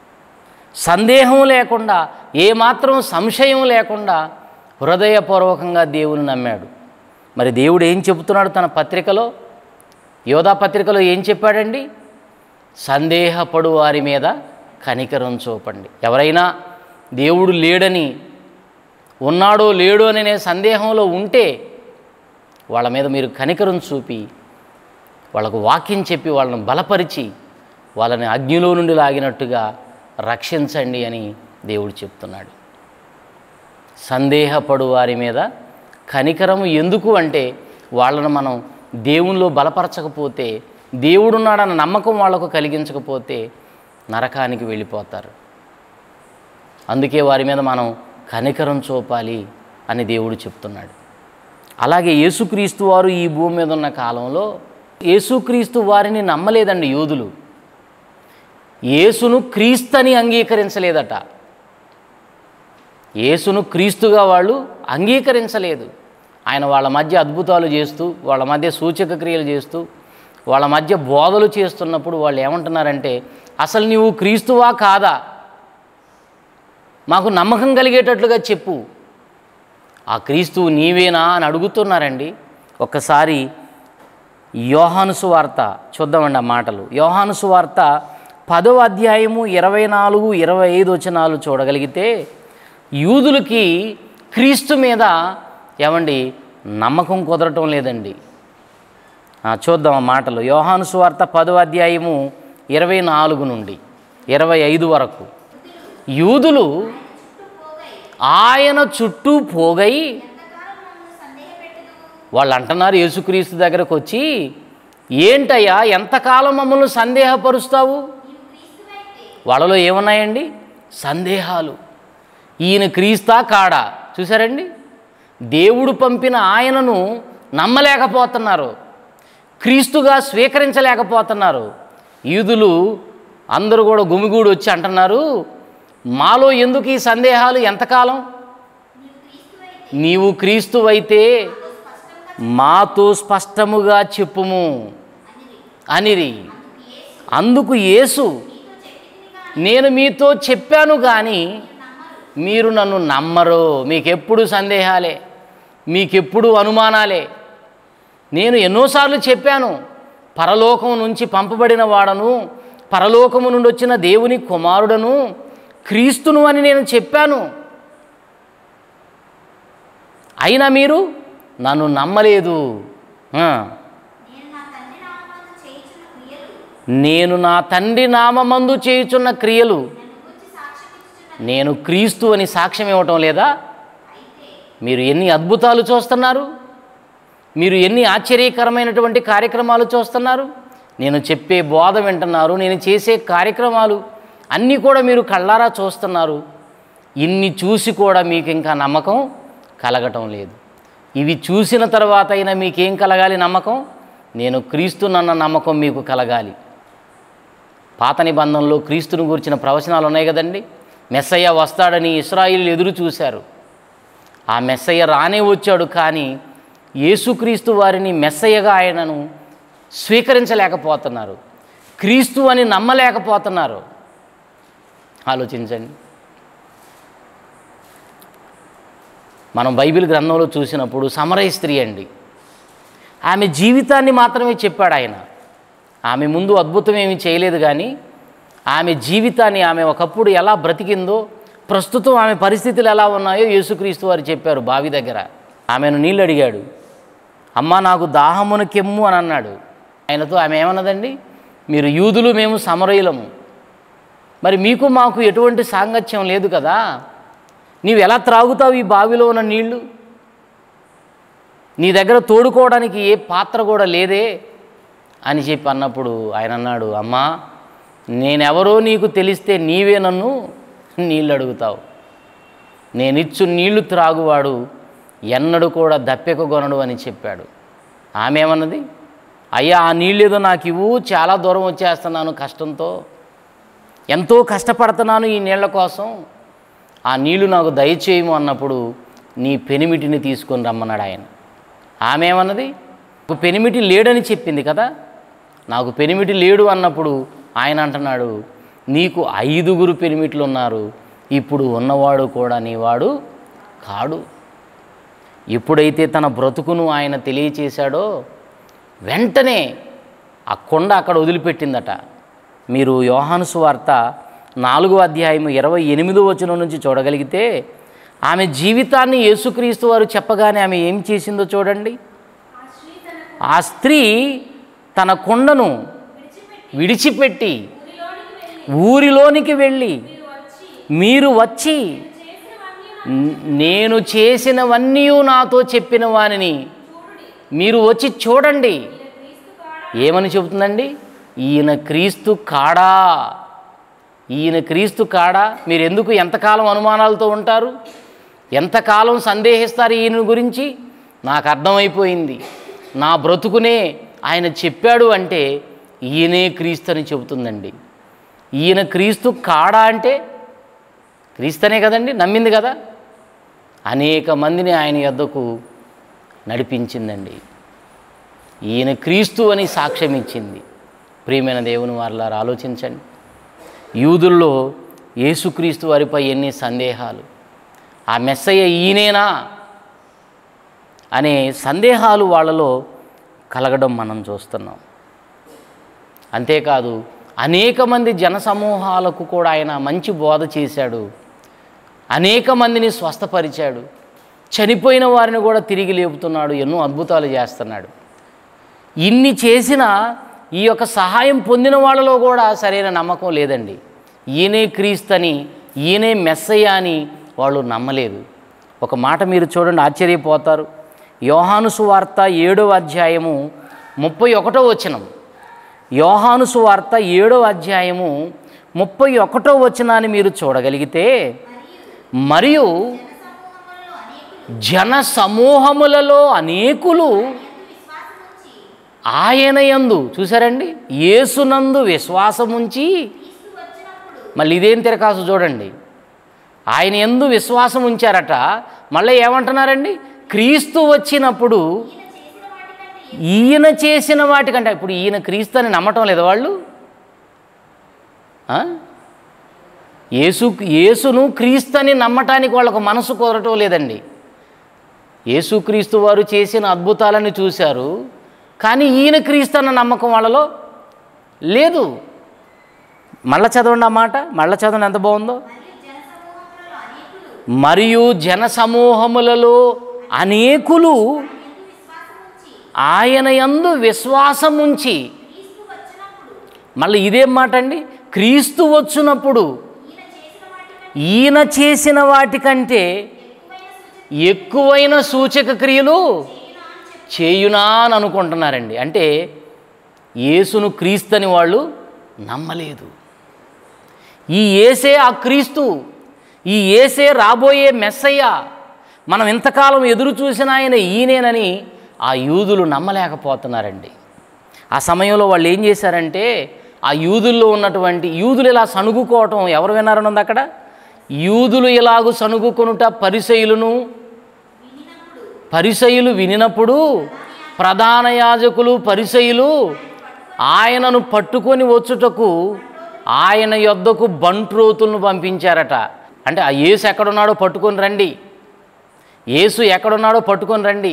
సందేహం లేకుండా, ఏమాత్రం సంశయం లేకుండా హృదయపూర్వకంగా దేవుని నమ్మాడు. మరి దేవుడు ఏం చెబుతున్నాడు తన పత్రికలో? యోధా పత్రికలో ఏం చెప్పాడండి? సందేహపడు వారి మీద కనికరం చూపండి. ఎవరైనా దేవుడు లేడని, ఉన్నాడో లేడో అనే సందేహంలో ఉంటే వాళ్ళ మీద మీరు కనికరం చూపి వాళ్ళకు వాక్యం చెప్పి వాళ్ళని బలపరిచి వాళ్ళని అగ్నిలో నుండి లాగినట్టుగా రక్షించండి అని దేవుడు చెప్తున్నాడు. సందేహపడు వారి మీద కనికరము ఎందుకు అంటే, వాళ్ళను మనం దేవునిలో బలపరచకపోతే, దేవుడున్నాడన్న నమ్మకం వాళ్లకు కలిగించకపోతే నరకానికి వెళ్ళిపోతారు. అందుకే వారి మీద మనం కనికరం చూపాలి అని దేవుడు చెప్తున్నాడు. అలాగే యేసుక్రీస్తు వారు ఈ భూమి మీద ఉన్న కాలంలో యేసుక్రీస్తు వారిని నమ్మలేదండి యూదులు. యేసును క్రీస్తని అంగీకరించలేదట. యేసును క్రీస్తుగా వాళ్ళు అంగీకరించలేదు. ఆయన వాళ్ళ మధ్య అద్భుతాలు చేస్తూ, వాళ్ళ మధ్య సూచక క్రియలు చేస్తూ, వాళ్ళ మధ్య బోధలు చేస్తున్నప్పుడు వాళ్ళు ఏమంటున్నారంటే, అసలు నీవు క్రీస్తువా కాదా, మాకు నమ్మకం కలిగేటట్లుగా చెప్పు, ఆ క్రీస్తువు నీవేనా అని అడుగుతున్నారండి. ఒక్కసారి యోహాను సువార్త చూద్దామండి ఆ మాటలు. యోహాను సువార్త పదో అధ్యాయము ఇరవై నాలుగు ఇరవై ఐదు వచనాలు చూడగలిగితే, యూదులకి క్రీస్తు మీద ఏమండి నమ్మకం కుదరటం లేదండి. చూద్దాం ఆ మాటలు. యోహాను సువార్త పదో అధ్యాయము ఇరవై నాలుగు నుండి ఇరవై ఐదు వరకు. యూదులు ఆయన చుట్టూ పోగై వాళ్ళు అంటున్నారు యేసుక్రీస్తు దగ్గరకు వచ్చి, ఏంటయ్యా ఎంతకాలం మమ్మల్ని సందేహపరుస్తావు? వాళ్ళలో ఏమున్నాయండి? సందేహాలు. ఈయన క్రీస్తా కాడా? చూసారండి, దేవుడు పంపిన ఆయనను నమ్మలేకపోతున్నారు, క్రీస్తుగా స్వీకరించలేకపోతున్నారు. యూదులు అందరూ కూడా గుమిగూడి వచ్చి అంటున్నారు, మాలో ఎందుకు ఈ సందేహాలు ఎంతకాలం? నీవు క్రీస్తువైతే మాతో స్పష్టముగా చెప్పుము అనిరి. అందుకు యేసు, నేను మీతో చెప్పాను కానీ మీరు నన్ను నమ్మరు. మీకెప్పుడు సందేహాలే, మీకెప్పుడు అనుమానాలే. నేను ఎన్నోసార్లు చెప్పాను, పరలోకం నుంచి పంపబడిన వాడను, పరలోకము నుండి వచ్చిన దేవుని కుమారుడను, క్రీస్తును అని నేను చెప్పాను. అయినా మీరు నన్ను నమ్మలేదు. నేను నా తండ్రి నామమందు చేయుచున్న క్రియలు నేను క్రీస్తు అని సాక్ష్యం ఇవ్వటం లేదా? మీరు ఎన్ని అద్భుతాలు చూస్తున్నారు, మీరు ఎన్ని ఆశ్చర్యకరమైనటువంటి కార్యక్రమాలు చూస్తున్నారు, నేను చెప్పే బోధ వింటున్నారు, నేను చేసే కార్యక్రమాలు అన్నీ కూడా మీరు కళ్ళారా చూస్తున్నారు. ఇన్ని చూసి కూడా మీకు ఇంకా నమ్మకం కలగటం లేదు. ఇవి చూసిన తర్వాత అయినా మీకేం కలగాలి? నమ్మకం. నేను క్రీస్తునన్న నమ్మకం మీకు కలగాలి. పాత నిబంధనలో క్రీస్తుని గురించిన ప్రవచనాలు ఉన్నాయి కదండి. మెస్సయ్య వస్తాడని ఇశ్రాయేలు ఎదురు చూశారు. ఆ మెస్సయ్య రానే వచ్చాడు, కానీ యేసుక్రీస్తు వారిని మెస్సయ్యగా ఆయనను స్వీకరించలేకపోతున్నారు, క్రీస్తు అని నమ్మలేకపోతున్నారు. ఆలోచించండి. మనం బైబిల్ గ్రంథంలో చూసినప్పుడు సమరయ స్త్రీ అండి, ఆమె జీవితాన్ని మాత్రమే చెప్పాడు ఆయన. ఆమె ముందు అద్భుతం ఏమీ చేయలేదు, కానీ ఆమె జీవితాన్ని, ఆమె ఒకప్పుడు ఎలా బ్రతికిందో, ప్రస్తుతం ఆమె పరిస్థితులు ఎలా ఉన్నాయో యేసుక్రీస్తు వారు చెప్పారు. బావి దగ్గర ఆమెను నీళ్ళు అడిగాడు. అమ్మ నాకు దాహమును కెమ్ము అని అన్నాడు. ఆయనతో ఆమె ఏమన్నదండి, మీరు యూదులు, మేము సమరయులము, మరి మీకు మాకు ఎటువంటి సాంగత్యం లేదు కదా, నీవు ఎలా త్రాగుతావు ఈ బావిలో ఉన్న నీళ్లు? నీ దగ్గర తోడుకోవడానికి ఏ పాత్ర కూడా లేదే అని చెప్పి అన్నప్పుడు ఆయన అన్నాడు, అమ్మా నేనెవరో నీకు తెలిస్తే నీవే నన్ను నీళ్ళు అడుగుతావు. నేనిచ్చు నీళ్లు త్రాగువాడు ఎన్నడూ కూడా దప్పెకగొనడు అని చెప్పాడు. ఆమె ఏమన్నది, అయ్యా ఆ నీళ్ళేదో నాకు ఇవ్వు, చాలా దూరం వచ్చేస్తున్నాను కష్టంతో, ఎంతో కష్టపడుతున్నాను ఈ నీళ్ల కోసం, ఆ నీళ్లు నాకు దయచేయము అన్నప్పుడు నీ పెనిమిటిని తీసుకొని రమ్మన్నాడు ఆయన. ఆమె ఏమన్నది, నాకు పెనిమిటి లేడని చెప్పింది కదా, నాకు పెనిమిటి లేడు అన్నప్పుడు ఆయన అంటున్నాడు, నీకు ఐదుగురు పెనిమిట్లు ఉన్నారు, ఇప్పుడు ఉన్నవాడు కూడా నీవాడు కాడు. ఎప్పుడైతే తన బ్రతుకును ఆయన తెలియచేశాడో వెంటనే ఆ కొండ అక్కడ వదిలిపెట్టిందట. మీరు యోహాను సువార్త నాలుగో అధ్యాయం ఇరవై ఎనిమిదో వచనం నుంచి చూడగలిగితే ఆమె జీవితాన్ని యేసుక్రీస్తు వారు చెప్పగానే ఆమె ఏం చేసిందో చూడండి. ఆ స్త్రీ తన కొండను విడిచిపెట్టి ఊరిలోనికి వెళ్ళి, మీరు వచ్చి నేను చేసినవన్నీ నాతో చెప్పిన వానిని మీరు వచ్చి చూడండి. ఏమని చెబుతుందండి? ఈయన క్రీస్తు కాడా, ఈయన క్రీస్తు కాడా. మీరు ఎందుకు ఎంతకాలం అనుమానాలతో ఉంటారు, ఎంతకాలం సందేహిస్తారు ఈయన గురించి? నాకు అర్థమైపోయింది, నా బ్రతుకునే ఆయన చెప్పాడు అంటే ఈయనే క్రీస్తు అని చెబుతుందండి. ఈయన క్రీస్తు కాడా అంటే క్రీస్తనే కదండి, నమ్మింది కదా. అనేక మందిని ఆయన యొద్దకు నడిపించిందండి. ఈయన క్రీస్తు అని సాక్ష్యం ఇచ్చింది. ప్రియమైన దేవుని వారలారా ఆలోచించండి. యూదుల్లో యేసుక్రీస్తు వారిపై ఎన్ని సందేహాలు, ఆ మెస్సయ్య ఈయనేనా అనే సందేహాలు వాళ్ళలో కలగడం మనం చూస్తున్నాం. అంతేకాదు అనేక మంది జనసమూహాలకు కూడా ఆయన మంచి బోధ చేశాడు, అనేక మందిని స్వస్థపరిచాడు, చనిపోయిన వారిని కూడా తిరిగి లేపుతున్నాడు, ఎన్నో అద్భుతాలు చేస్తున్నాడు. ఇన్ని చేసిన ఈ యొక్క సహాయం పొందిన వాళ్ళలో కూడా సరైన నమ్మకం లేదండి. ఈయనే క్రీస్తని, ఈయనే మెస్సయ్య అని వాళ్ళు నమ్మలేదు. ఒక మాట మీరు చూడండి, ఆశ్చర్యపోతారు. యోహాను సువార్త ఏడవ అధ్యాయము ముప్పై ఒకటో వచనం. యోహాను సువార్త ఏడవ అధ్యాయము ముప్పై ఒకటో వచనాన్ని మీరు చూడగలిగితే, మరియు జన సమూహములలో అనేకులు ఆయన యందు, చూసారండి, యేసునందు విశ్వాసముంచి, మళ్ళీ ఇదేం తిరకాసు చూడండి, ఆయన యందు విశ్వాసం ఉంచారట. మళ్ళీ ఏమంటున్నారండి? క్రీస్తు వచ్చినప్పుడు ఈయన చేసిన వాటికంటే, ఇప్పుడు ఈయన క్రీస్తు అని నమ్మటం లేదు వాళ్ళు. యేసు యేసును క్రీస్తు అని నమ్మటానికి వాళ్ళకు మనసు కోరటం లేదండి. యేసుక్రీస్తు వారు చేసిన అద్భుతాలను చూశారు, కానీ ఈయన క్రీస్తు అన్న నమ్మకం వాళ్ళలో లేదు. మళ్ళా చదవండి ఆ మాట, మళ్ళా చదవండి ఎంత బాగుందో. మరియు జన సమూహములలో అనేకులు ఆయన యందు విశ్వాసముంచి, మళ్ళీ ఇదేం మాట అండి? క్రీస్తు వచ్చినప్పుడు ఈయన చేసిన వాటికంటే ఎక్కువైన సూచక క్రియలు చేయునా అని అనుకుంటున్నారండి. అంటే యేసును క్రీస్తుని వాళ్ళు నమ్మలేదు. ఈ యేసే ఆ క్రీస్తు, ఈ యేసే రాబోయే మెస్సయ్య, మనం ఇంతకాలం ఎదురు చూసిన ఆయన ఈయనేనని ఆ యూదులు నమ్మలేకపోతున్నారండి. ఆ సమయంలో వాళ్ళు ఏం చేశారంటే, ఆ యూదుల్లో ఉన్నటువంటి యూదులు ఇలా సణుగుకోవటం ఎవరు విన్నారని ఉంది అక్కడ? యూదులు ఇలాగు సణుగుకొనుట పరిసయ్యులను పరిసయ్యులు వినినప్పుడు ప్రధాన యాజకులు పరిసయ్యులు ఆయనను పట్టుకొని వచ్చుటకు ఆయన యొద్దకు బంట్రోతులను పంపించారట. అంటే ఆ యేసు ఎక్కడున్నాడో పట్టుకొని రండి, యేసు ఎక్కడున్నాడో పట్టుకొని రండి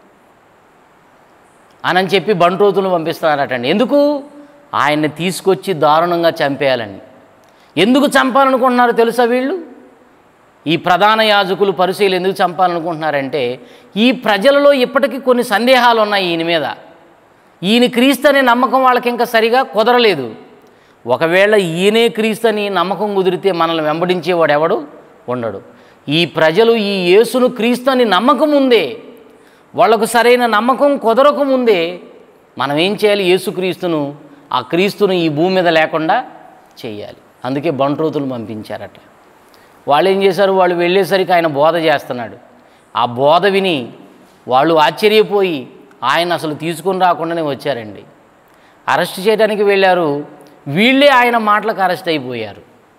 అని చెప్పి బంట్రోతులను పంపిస్తున్నారటండి. ఎందుకు? ఆయన్ని తీసుకొచ్చి దారుణంగా చంపేయాలని. ఎందుకు చంపాలనుకుంటున్నారో తెలుసా వీళ్ళు? ఈ ప్రధాన యాజకులు పరిసయ్యులు ఎందుకు చంపాలనుకుంటున్నారంటే, ఈ ప్రజలలో ఇప్పటికీ కొన్ని సందేహాలు ఉన్నాయి ఈయన మీద. ఈయన క్రీస్తు అనే నమ్మకం వాళ్ళకి ఇంకా సరిగా కుదరలేదు. ఒకవేళ ఈయనే క్రీస్తు అని నమ్మకం కుదిరితే మనల్ని వెంబడించేవాడు ఎవడు ఉండడు. ఈ ప్రజలు ఈ యేసును క్రీస్తు అని నమ్మకం ఉందే, వాళ్ళకు సరైన నమ్మకం కుదరకముందే మనం ఏం చేయాలి? యేసుక్రీస్తును, ఆ క్రీస్తును ఈ భూమి మీద లేకుండా చేయాలి. అందుకే బంట్రోతులు పంపించారట. వాళ్ళు ఏం చేశారు? వాళ్ళు వెళ్ళేసరికి ఆయన బోధ చేస్తున్నాడు. ఆ బోధ విని వాళ్ళు ఆశ్చర్యపోయి ఆయన అసలు తీసుకుని రాకుండానే వచ్చారండి. అరెస్ట్ చేయడానికి వెళ్ళారు, వీళ్ళే ఆయన మాటలకు అరెస్ట్ అయిపోయారు.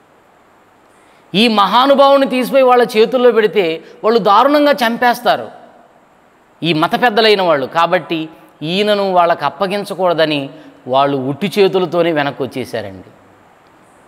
ఈ మహానుభావుని తీసిపోయి వాళ్ళ చేతుల్లో పెడితే వాళ్ళు దారుణంగా చంపేస్తారు ఈ మత పెద్దలైన వాళ్ళు. కాబట్టి ఈయనను వాళ్ళకు అప్పగించకూడదని వాళ్ళు ఉట్టి చేతులతోనే వెనక్కి వచ్చేసారండి.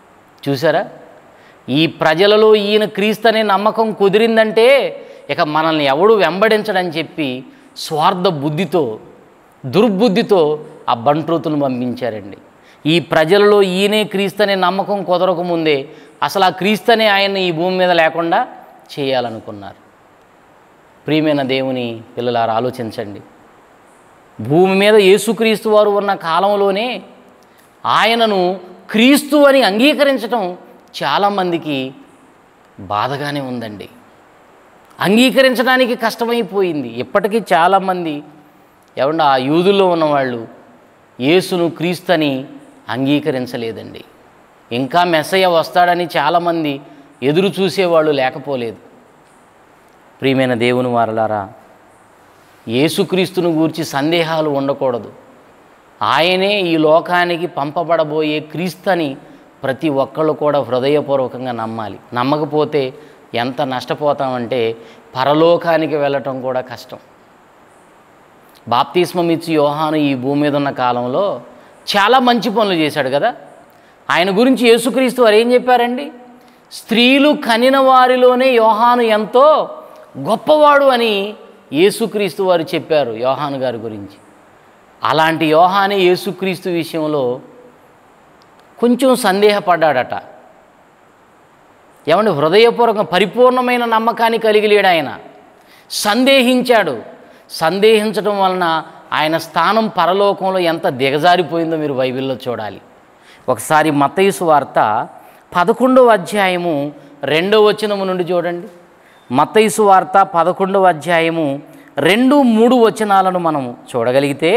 చూసారా? ఈ ప్రజలలో ఈయన క్రీస్తు అనే నమ్మకం కుదిరిందంటే ఇక మనల్ని ఎవడు వెంబడించడని చెప్పి స్వార్థ బుద్ధితో, దుర్బుద్ధితో ఆ బంట్రోతులను పంపించారండి. ఈ ప్రజలలో ఈయనే క్రీస్తు అనే నమ్మకం కుదరకముందే అసలు ఆ క్రీస్తు అనే ఆయన్ని ఈ భూమి మీద లేకుండా చేయాలనుకున్నారు. ప్రియమైన దేవుని పిల్లలారా, ఆలోచించండి. భూమి మీద యేసుక్రీస్తు వారు ఉన్న కాలంలోనే ఆయనను క్రీస్తు అని అంగీకరించడం చాలామందికి బాధగానే ఉందండి. అంగీకరించడానికి కష్టమైపోయింది. ఇప్పటికీ చాలామంది ఏమంటే ఆ యూదుల్లో ఉన్నవాళ్ళు యేసును క్రీస్తు అని అంగీకరించలేదండి. ఇంకా మెస్సయ్య వస్తాడని చాలామంది ఎదురు చూసేవాళ్ళు లేకపోలేదు. ప్రియమైన దేవుని వారలారా, యేసుక్రీస్తును గూర్చి సందేహాలు ఉండకూడదు. ఆయనే ఈ లోకానికి పంపబడబోయే క్రీస్తు అని ప్రతి ఒక్కళ్ళు కూడా హృదయపూర్వకంగా నమ్మాలి. నమ్మకపోతే ఎంత నష్టపోతామంటే పరలోకానికి వెళ్ళటం కూడా కష్టం. బాప్తిస్మం ఇచ్చి యోహాను ఈ భూమి మీద ఉన్న కాలంలో చాలా మంచి పనులు చేశాడు కదా. ఆయన గురించి యేసుక్రీస్తు వారు ఏం చెప్పారండి? స్త్రీలు కనిన వారిలోనే యోహాను ఎంతో గొప్పవాడు అని యేసుక్రీస్తు వారు చెప్పారు యోహాను గారి గురించి. అలాంటి యోహానే యేసుక్రీస్తు విషయంలో కొంచెం సందేహపడ్డాడట. ఏమంటే హృదయపూర్వక పరిపూర్ణమైన నమ్మకాన్ని కలిగి లేడు ఆయన. సందేహించాడు. సందేహించడం వలన ఆయన స్థానం పరలోకంలో ఎంత దిగజారిపోయిందో మీరు బైబిల్లో చూడాలి. ఒకసారి మత్తయి సువార్త పదకొండవ అధ్యాయము రెండవ వచనము నుండి చూడండి. మత్తయి సువార్త పదకొండవ అధ్యాయము రెండు మూడు వచనాలను మనము చూడగలిగితే,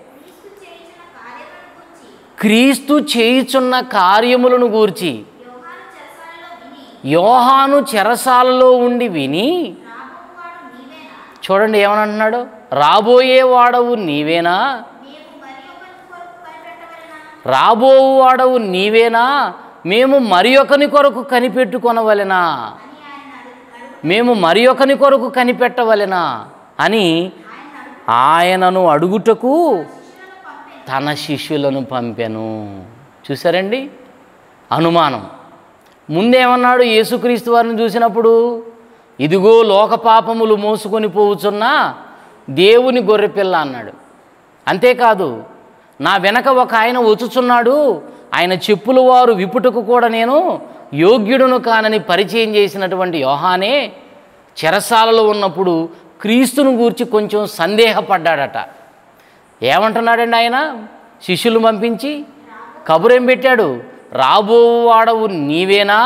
క్రీస్తు చేయుచున్న కార్యములను గూర్చి యోహాను చెరసాలలో ఉండి విని, చూడండి ఏమనంటున్నాడు? రాబోయేవాడవు నీవేనా? రాబోవాడవు నీవేనా? మేము మరి ఒకని కొరకు కనిపెట్టుకొనవలెనా? మేము మరి ఒకని కొరకు కనిపెట్టవలెనా అని ఆయనను అడుగుటకు తన శిష్యులను పంపెను. చూసారండి అనుమానం. ముందేమన్నాడు యేసుక్రీస్తు వారిని చూసినప్పుడు? ఇదిగో లోక పాపములు మోసుకొని పోవుచున్న దేవుని గొర్రెపిల్ల అన్నాడు. అంతేకాదు, నా వెనక ఒక ఆయన వచ్చుచున్నాడు, ఆయన చెప్పుల వారు విపుటకు కూడా నేను యోగ్యుడును కానని పరిచయం చేసినటువంటి యోహానే చెరసాలలో ఉన్నప్పుడు క్రీస్తును గూర్చి కొంచెం సందేహపడ్డాడట. ఏమంటున్నాడండి ఆయన? శిష్యులు పంపించి కబురేం పెట్టాడు? రాబోవాడవు నీవేనా?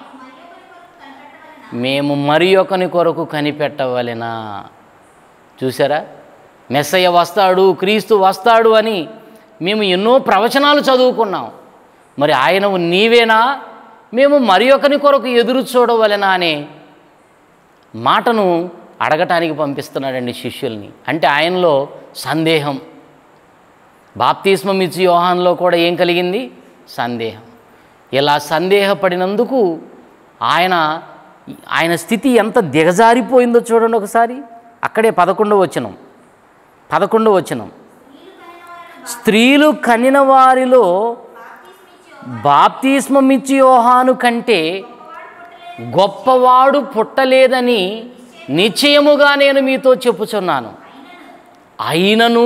మేము మరి ఒకని కొరకు కనిపెట్టవలెనా? చూసారా? మెస్సయ్య వస్తాడు, క్రీస్తు వస్తాడు అని మేము ఎన్నో ప్రవచనాలు చదువుకున్నాం. మరి ఆయనవు నీవేనా? మేము మరి ఒకని కొరకు ఎదురు చూడవలెనా అనే మాటను అడగటానికి పంపిస్తున్నాడండి శిష్యుల్ని. అంటే ఆయనలో సందేహం. బాప్తిస్మం ఇచ్చి యోహానులో కూడా ఏం కలిగింది? సందేహం. ఇలా సందేహపడినందుకు ఆయన ఆయన స్థితి ఎంత దిగజారిపోయిందో చూడండి ఒకసారి. అక్కడే పదకొండవ వచనం పదకొండవ వచనం స్త్రీలు కనిన వారిలో బాప్తిస్మమిచ్చి యోహాను కంటే గొప్పవాడు పుట్టలేదని నిశ్చయముగా నేను మీతో చెప్పుచున్నాను. అయినను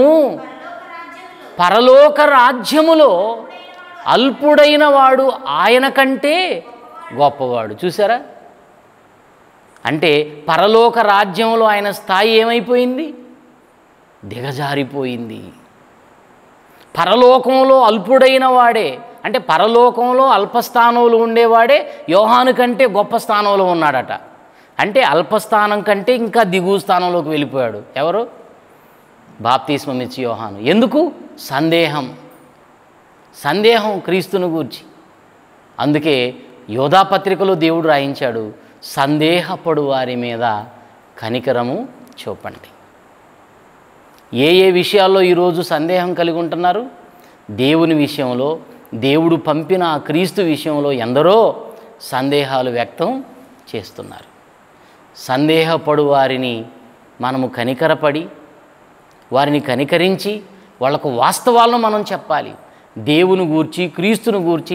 పరలోక రాజ్యములో అల్పుడైన వాడు ఆయన కంటే గొప్పవాడు. చూసారా? అంటే పరలోక రాజ్యంలో ఆయన స్థాయి ఏమైపోయింది? దిగజారిపోయింది. పరలోకంలో అల్పుడైన వాడే, అంటే పరలోకంలో అల్పస్థానంలో ఉండేవాడే యోహాను కంటే గొప్ప స్థానంలో ఉన్నాడట. అంటే అల్పస్థానం కంటే ఇంకా దిగువ స్థానంలోకి వెళ్ళిపోయాడు. ఎవరు? బాప్తిస్మం ఇచ్చి యోహాను. ఎందుకు? సందేహం. సందేహం క్రీస్తును గూర్చి. అందుకే యోధా పత్రికలో దేవుడు రాయించాడు, సందేహపడు వారి మీద కనికరము చూపండి. ఏ ఏ విషయాల్లో ఈరోజు సందేహం కలిగి ఉంటున్నారు? దేవుని విషయంలో, దేవుడు పంపిన ఆ క్రీస్తు విషయంలో ఎందరో సందేహాలు వ్యక్తం చేస్తున్నారు. సందేహపడు వారిని మనము కనికరపడి, వారిని కనికరించి వాళ్లకు వాస్తవాలను మనం చెప్పాలి. దేవుని గూర్చి, క్రీస్తును గూర్చి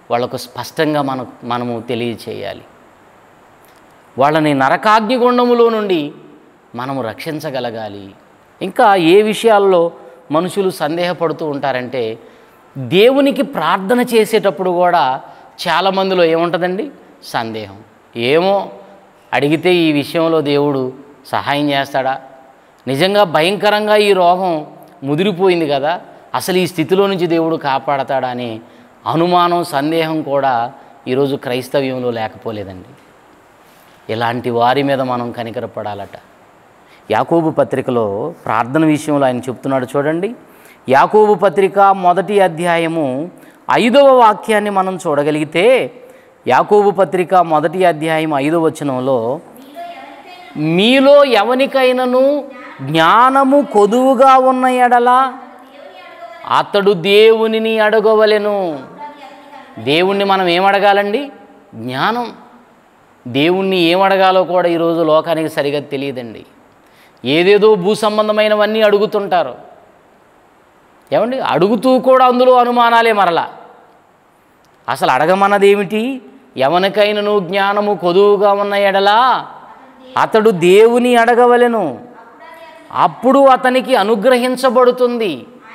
వాళ్ళకు స్పష్టంగా మన మనము తెలియచేయాలి. వాళ్ళని నరకాగ్నిగుండములో నుండి మనము రక్షించగలగాలి. ఇంకా ఏ విషయాల్లో మనుషులు సందేహపడుతూ ఉంటారంటే, దేవునికి ప్రార్థన చేసేటప్పుడు కూడా చాలామందిలో ఏముంటుందండి? సందేహం. ఏమో అడిగితే ఈ విషయంలో దేవుడు సహాయం చేస్తాడా? నిజంగా భయంకరంగా ఈ రోగం ముదిరిపోయింది కదా, అసలు ఈ స్థితిలో నుంచి దేవుడు కాపాడతాడా అనే అనుమానం, సందేహం కూడా ఈరోజు క్రైస్తవ్యంలో లేకపోలేదండి. ఇలాంటి వారి మీద మనం కనికరపడాలట. యాకోబు పత్రికలో ప్రార్థన విషయంలో ఆయన చెప్తున్నాడు చూడండి. యాకోబు పత్రిక మొదటి అధ్యాయము ఐదవ వాక్యాన్ని మనం చూడగలిగితే, యాకోబు పత్రిక మొదటి అధ్యాయం ఐదవ వచనంలో, మీలో ఎవనికైనను జ్ఞానము కొదువుగా ఉన్న ఎడల అతడు దేవునిని అడగవలెను. దేవుణ్ణి మనం ఏమడగాలండి? జ్ఞానం. దేవుణ్ణి ఏమడగాలో కూడా ఈరోజు లోకానికి సరిగా తెలియదండి. ఏదేదో భూ సంబంధమైనవన్నీ అడుగుతుంటారు. ఏమండి, అడుగుతూ కూడా అందులో అనుమానాలే మరలా. అసలు అడగమన్నది ఏమిటి? ఎవనికైనను జ్ఞానము కొదువుగా ఉన్న ఎడలా అతడు దేవుని అడగవలెను, అప్పుడు అతనికి అనుగ్రహించబడుతుంది.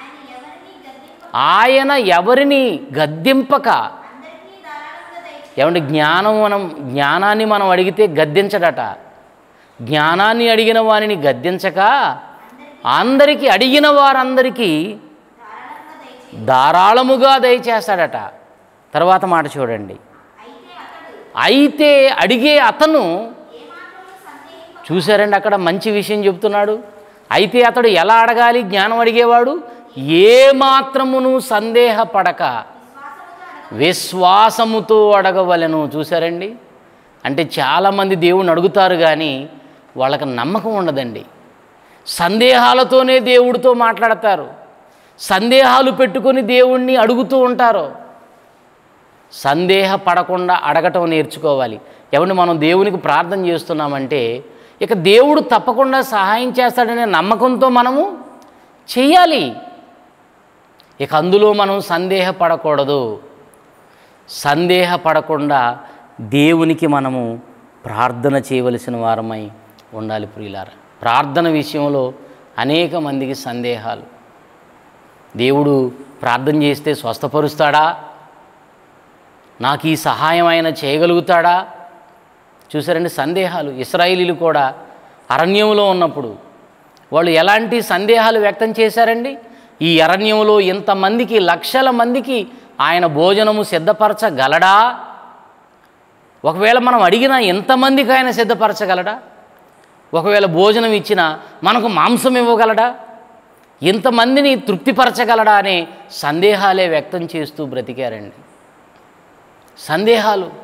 ఆయన ఎవరిని గద్దింపక. ఏమంటే జ్ఞానం మనం జ్ఞానాన్ని మనం అడిగితే గద్దించడట. జ్ఞానాన్ని అడిగిన వారిని గద్దించక అందరికీ, అడిగిన వారందరికీ ధారాళముగా దయచేస్తాడట. తర్వాత మాట చూడండి. అయితే అడిగే అతను, చూశారండి అక్కడ మంచి విషయం చెప్తున్నాడు. అయితే అతడు ఎలా అడగాలి? జ్ఞానం అడిగేవాడు ఏ మాత్రమును సందేహపడక విశ్వాసముతో అడగవలెను. చూశారండి, అంటే చాలామంది దేవుణ్ణి అడుగుతారు కానీ వాళ్ళకి నమ్మకం ఉండదండి. సందేహాలతోనే దేవుడితో మాట్లాడతారు, సందేహాలు పెట్టుకొని దేవుణ్ణి అడుగుతూ ఉంటారు. సందేహపడకుండా అడగటం నేర్చుకోవాలి. ఏమంటే మనం దేవునికి ప్రార్థన చేస్తున్నామంటే ఇక దేవుడు తప్పకుండా సహాయం చేస్తాడనే నమ్మకంతో మనము చెయ్యాలి. ఇక అందులో మనం సందేహపడకూడదు. సందేహపడకుండా దేవునికి మనము ప్రార్థన చేయవలసిన వారమై ఉండాలి. ప్రియులారా, ప్రార్థన విషయంలో అనేక మందికి సందేహాలు. దేవుడు ప్రార్థన చేస్తే స్వస్థపరుస్తాడా? నాకు ఈ సహాయం ఆయన చేయగలుగుతాడా? చూసారండి సందేహాలు. ఇశ్రాయేలీలు కూడా అరణ్యంలో ఉన్నప్పుడు వాళ్ళు ఎలాంటి సందేహాలు వ్యక్తం చేశారండి? ఈ అరణ్యంలో ఇంతమందికి, లక్షల మందికి ఆయన భోజనము సిద్ధపరచగలడా? ఒకవేళ మనం అడిగినా ఎంతమందికి ఆయన సిద్ధపరచగలడా? ఒకవేళ భోజనం ఇచ్చినా మనకు మాంసం ఇవ్వగలడా? ఇంతమందిని తృప్తిపరచగలడా అనే సందేహాలే వ్యక్తం చేస్తూ బ్రతికారండి. సందేహాలు.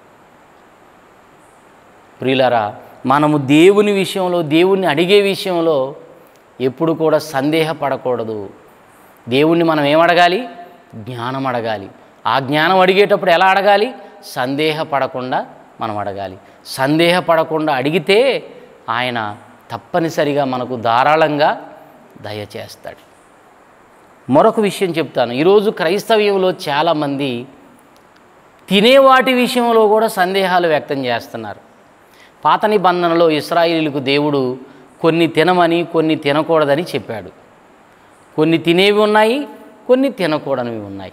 ప్రియులారా, మనము దేవుని విషయంలో, దేవుణ్ణి అడిగే విషయంలో ఎప్పుడు కూడా సందేహపడకూడదు. దేవుణ్ణి మనం ఏమడగాలి? జ్ఞానం అడగాలి. ఆ జ్ఞానం అడిగేటప్పుడు ఎలా అడగాలి? సందేహపడకుండా మనం అడగాలి. సందేహపడకుండా అడిగితే ఆయన తప్పనిసరిగా మనకు ధారాళంగా దయచేస్తాడు. మరొక విషయం చెప్తాను. ఈరోజు క్రైస్తవ్యంలో చాలామంది తినేవాటి విషయంలో కూడా సందేహాలు వ్యక్తం చేస్తున్నారు. పాత నిబంధనలో ఇశ్రాయేలీయులకు దేవుడు కొన్ని తినమని, కొన్ని తినకూడదని చెప్పాడు. కొన్ని తినేవి ఉన్నాయి, కొన్ని తినకూడనివి ఉన్నాయి.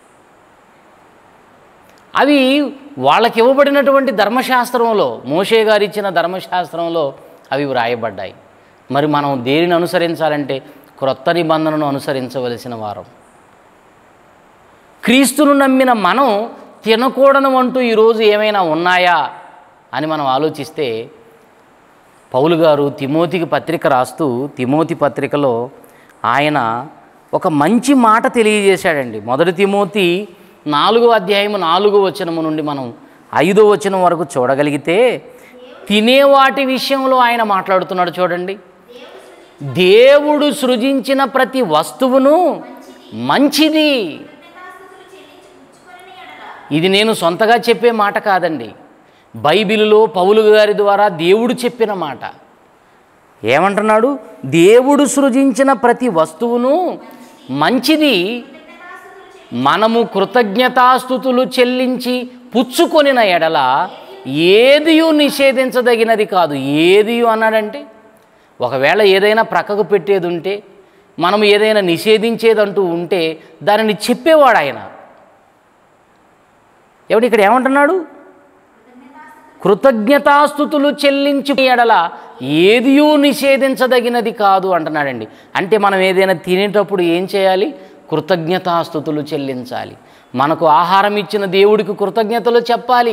అవి వాళ్ళకి ఇవ్వబడినటువంటి ధర్మశాస్త్రంలో, మోషే గారు ఇచ్చిన ధర్మశాస్త్రంలో అవి వ్రాయబడ్డాయి. మరి మనం దేనిని అనుసరించాలంటే క్రొత్త నిబంధనను అనుసరించవలసిన వారం. క్రీస్తును నమ్మిన మనం తినకూడను అంటూ ఈరోజు ఏమైనా ఉన్నాయా అని మనం ఆలోచిస్తే, పౌలు గారు తిమోతికి పత్రిక రాస్తూ తిమోతి పత్రికలో ఆయన ఒక మంచి మాట తెలియజేశాడండి. మొదటి తిమోతి నాలుగో అధ్యాయము నాలుగో వచనము నుండి మనం ఐదో వచనం వరకు చూడగలిగితే తినేవాటి విషయంలో ఆయన మాట్లాడుతున్నాడు. చూడండి, దేవుడు సృజించిన ప్రతి వస్తువును మంచిది. ఇది నేను సొంతగా చెప్పే మాట కాదండి, బైబిలులో పౌలు గారి ద్వారా దేవుడు చెప్పిన మాట. ఏమంటున్నాడు? దేవుడు సృజించిన ప్రతి వస్తువును మంచిది, మనము కృతజ్ఞతాస్తుతులు చెల్లించి పుచ్చుకొనిన ఎడల ఏదియు నిషేధించదగినది కాదు. ఏదియు అన్నాడంటే ఒకవేళ ఏదైనా ప్రక్కకు పెట్టేది ఉంటే, మనం ఏదైనా నిషేధించేదంటూ ఉంటే దానిని చెప్పేవాడు ఆయన. ఎవడు ఇక్కడ ఏమంటున్నాడు? కృతజ్ఞతాస్తుతులు చెల్లించి ఎడల ఏదియూ నిషేధించదగినది కాదు అంటున్నాడండి. అంటే మనం ఏదైనా తినేటప్పుడు ఏం చేయాలి? కృతజ్ఞతాస్తుతులు చెల్లించాలి. మనకు ఆహారం ఇచ్చిన దేవుడికి కృతజ్ఞతలు చెప్పాలి.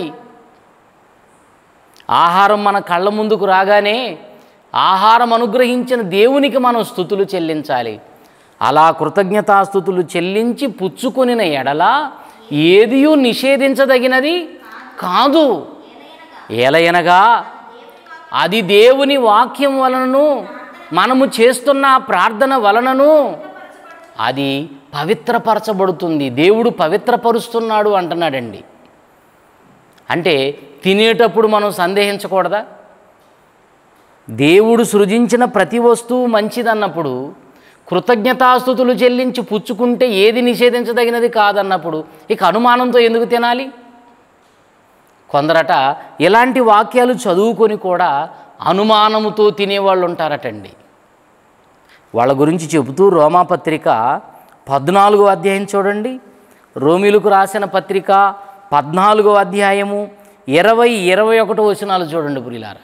ఆహారం మన కళ్ళ ముందుకు రాగానే ఆహారం అనుగ్రహించిన దేవునికి మనం స్తుతులు చెల్లించాలి. అలా కృతజ్ఞతాస్తుతులు చెల్లించి పుచ్చుకొనిన ఎడల ఏదియూ నిషేధించదగినది కాదు. ఏలయనగా అది దేవుని వాక్యం వలనను మనము చేస్తున్న ప్రార్థన వలనను అది పవిత్రపరచబడుతుంది. దేవుడు పవిత్రపరుస్తున్నాడు అంటున్నాడండి. అంటే తినేటప్పుడు మనం సందేహించకూడదా? దేవుడు సృజించిన ప్రతి వస్తువు మంచిదన్నప్పుడు, కృతజ్ఞతాస్తుతులు చెల్లించి పుచ్చుకుంటే ఏది నిషేధించదగినది కాదన్నప్పుడు ఇక అనుమానంతో ఎందుకు తినాలి? కొందరట ఇలాంటి వాక్యాలు చదువుకొని కూడా అనుమానముతో తినేవాళ్ళు ఉంటారటండి. వాళ్ళ గురించి చెబుతూ రోమాపత్రిక పద్నాలుగో అధ్యాయం చూడండి. రోమిలకు రాసిన పత్రిక పద్నాలుగో అధ్యాయము ఇరవై ఇరవై ఒకటో వచనాలు చూడండి ప్రియులారా.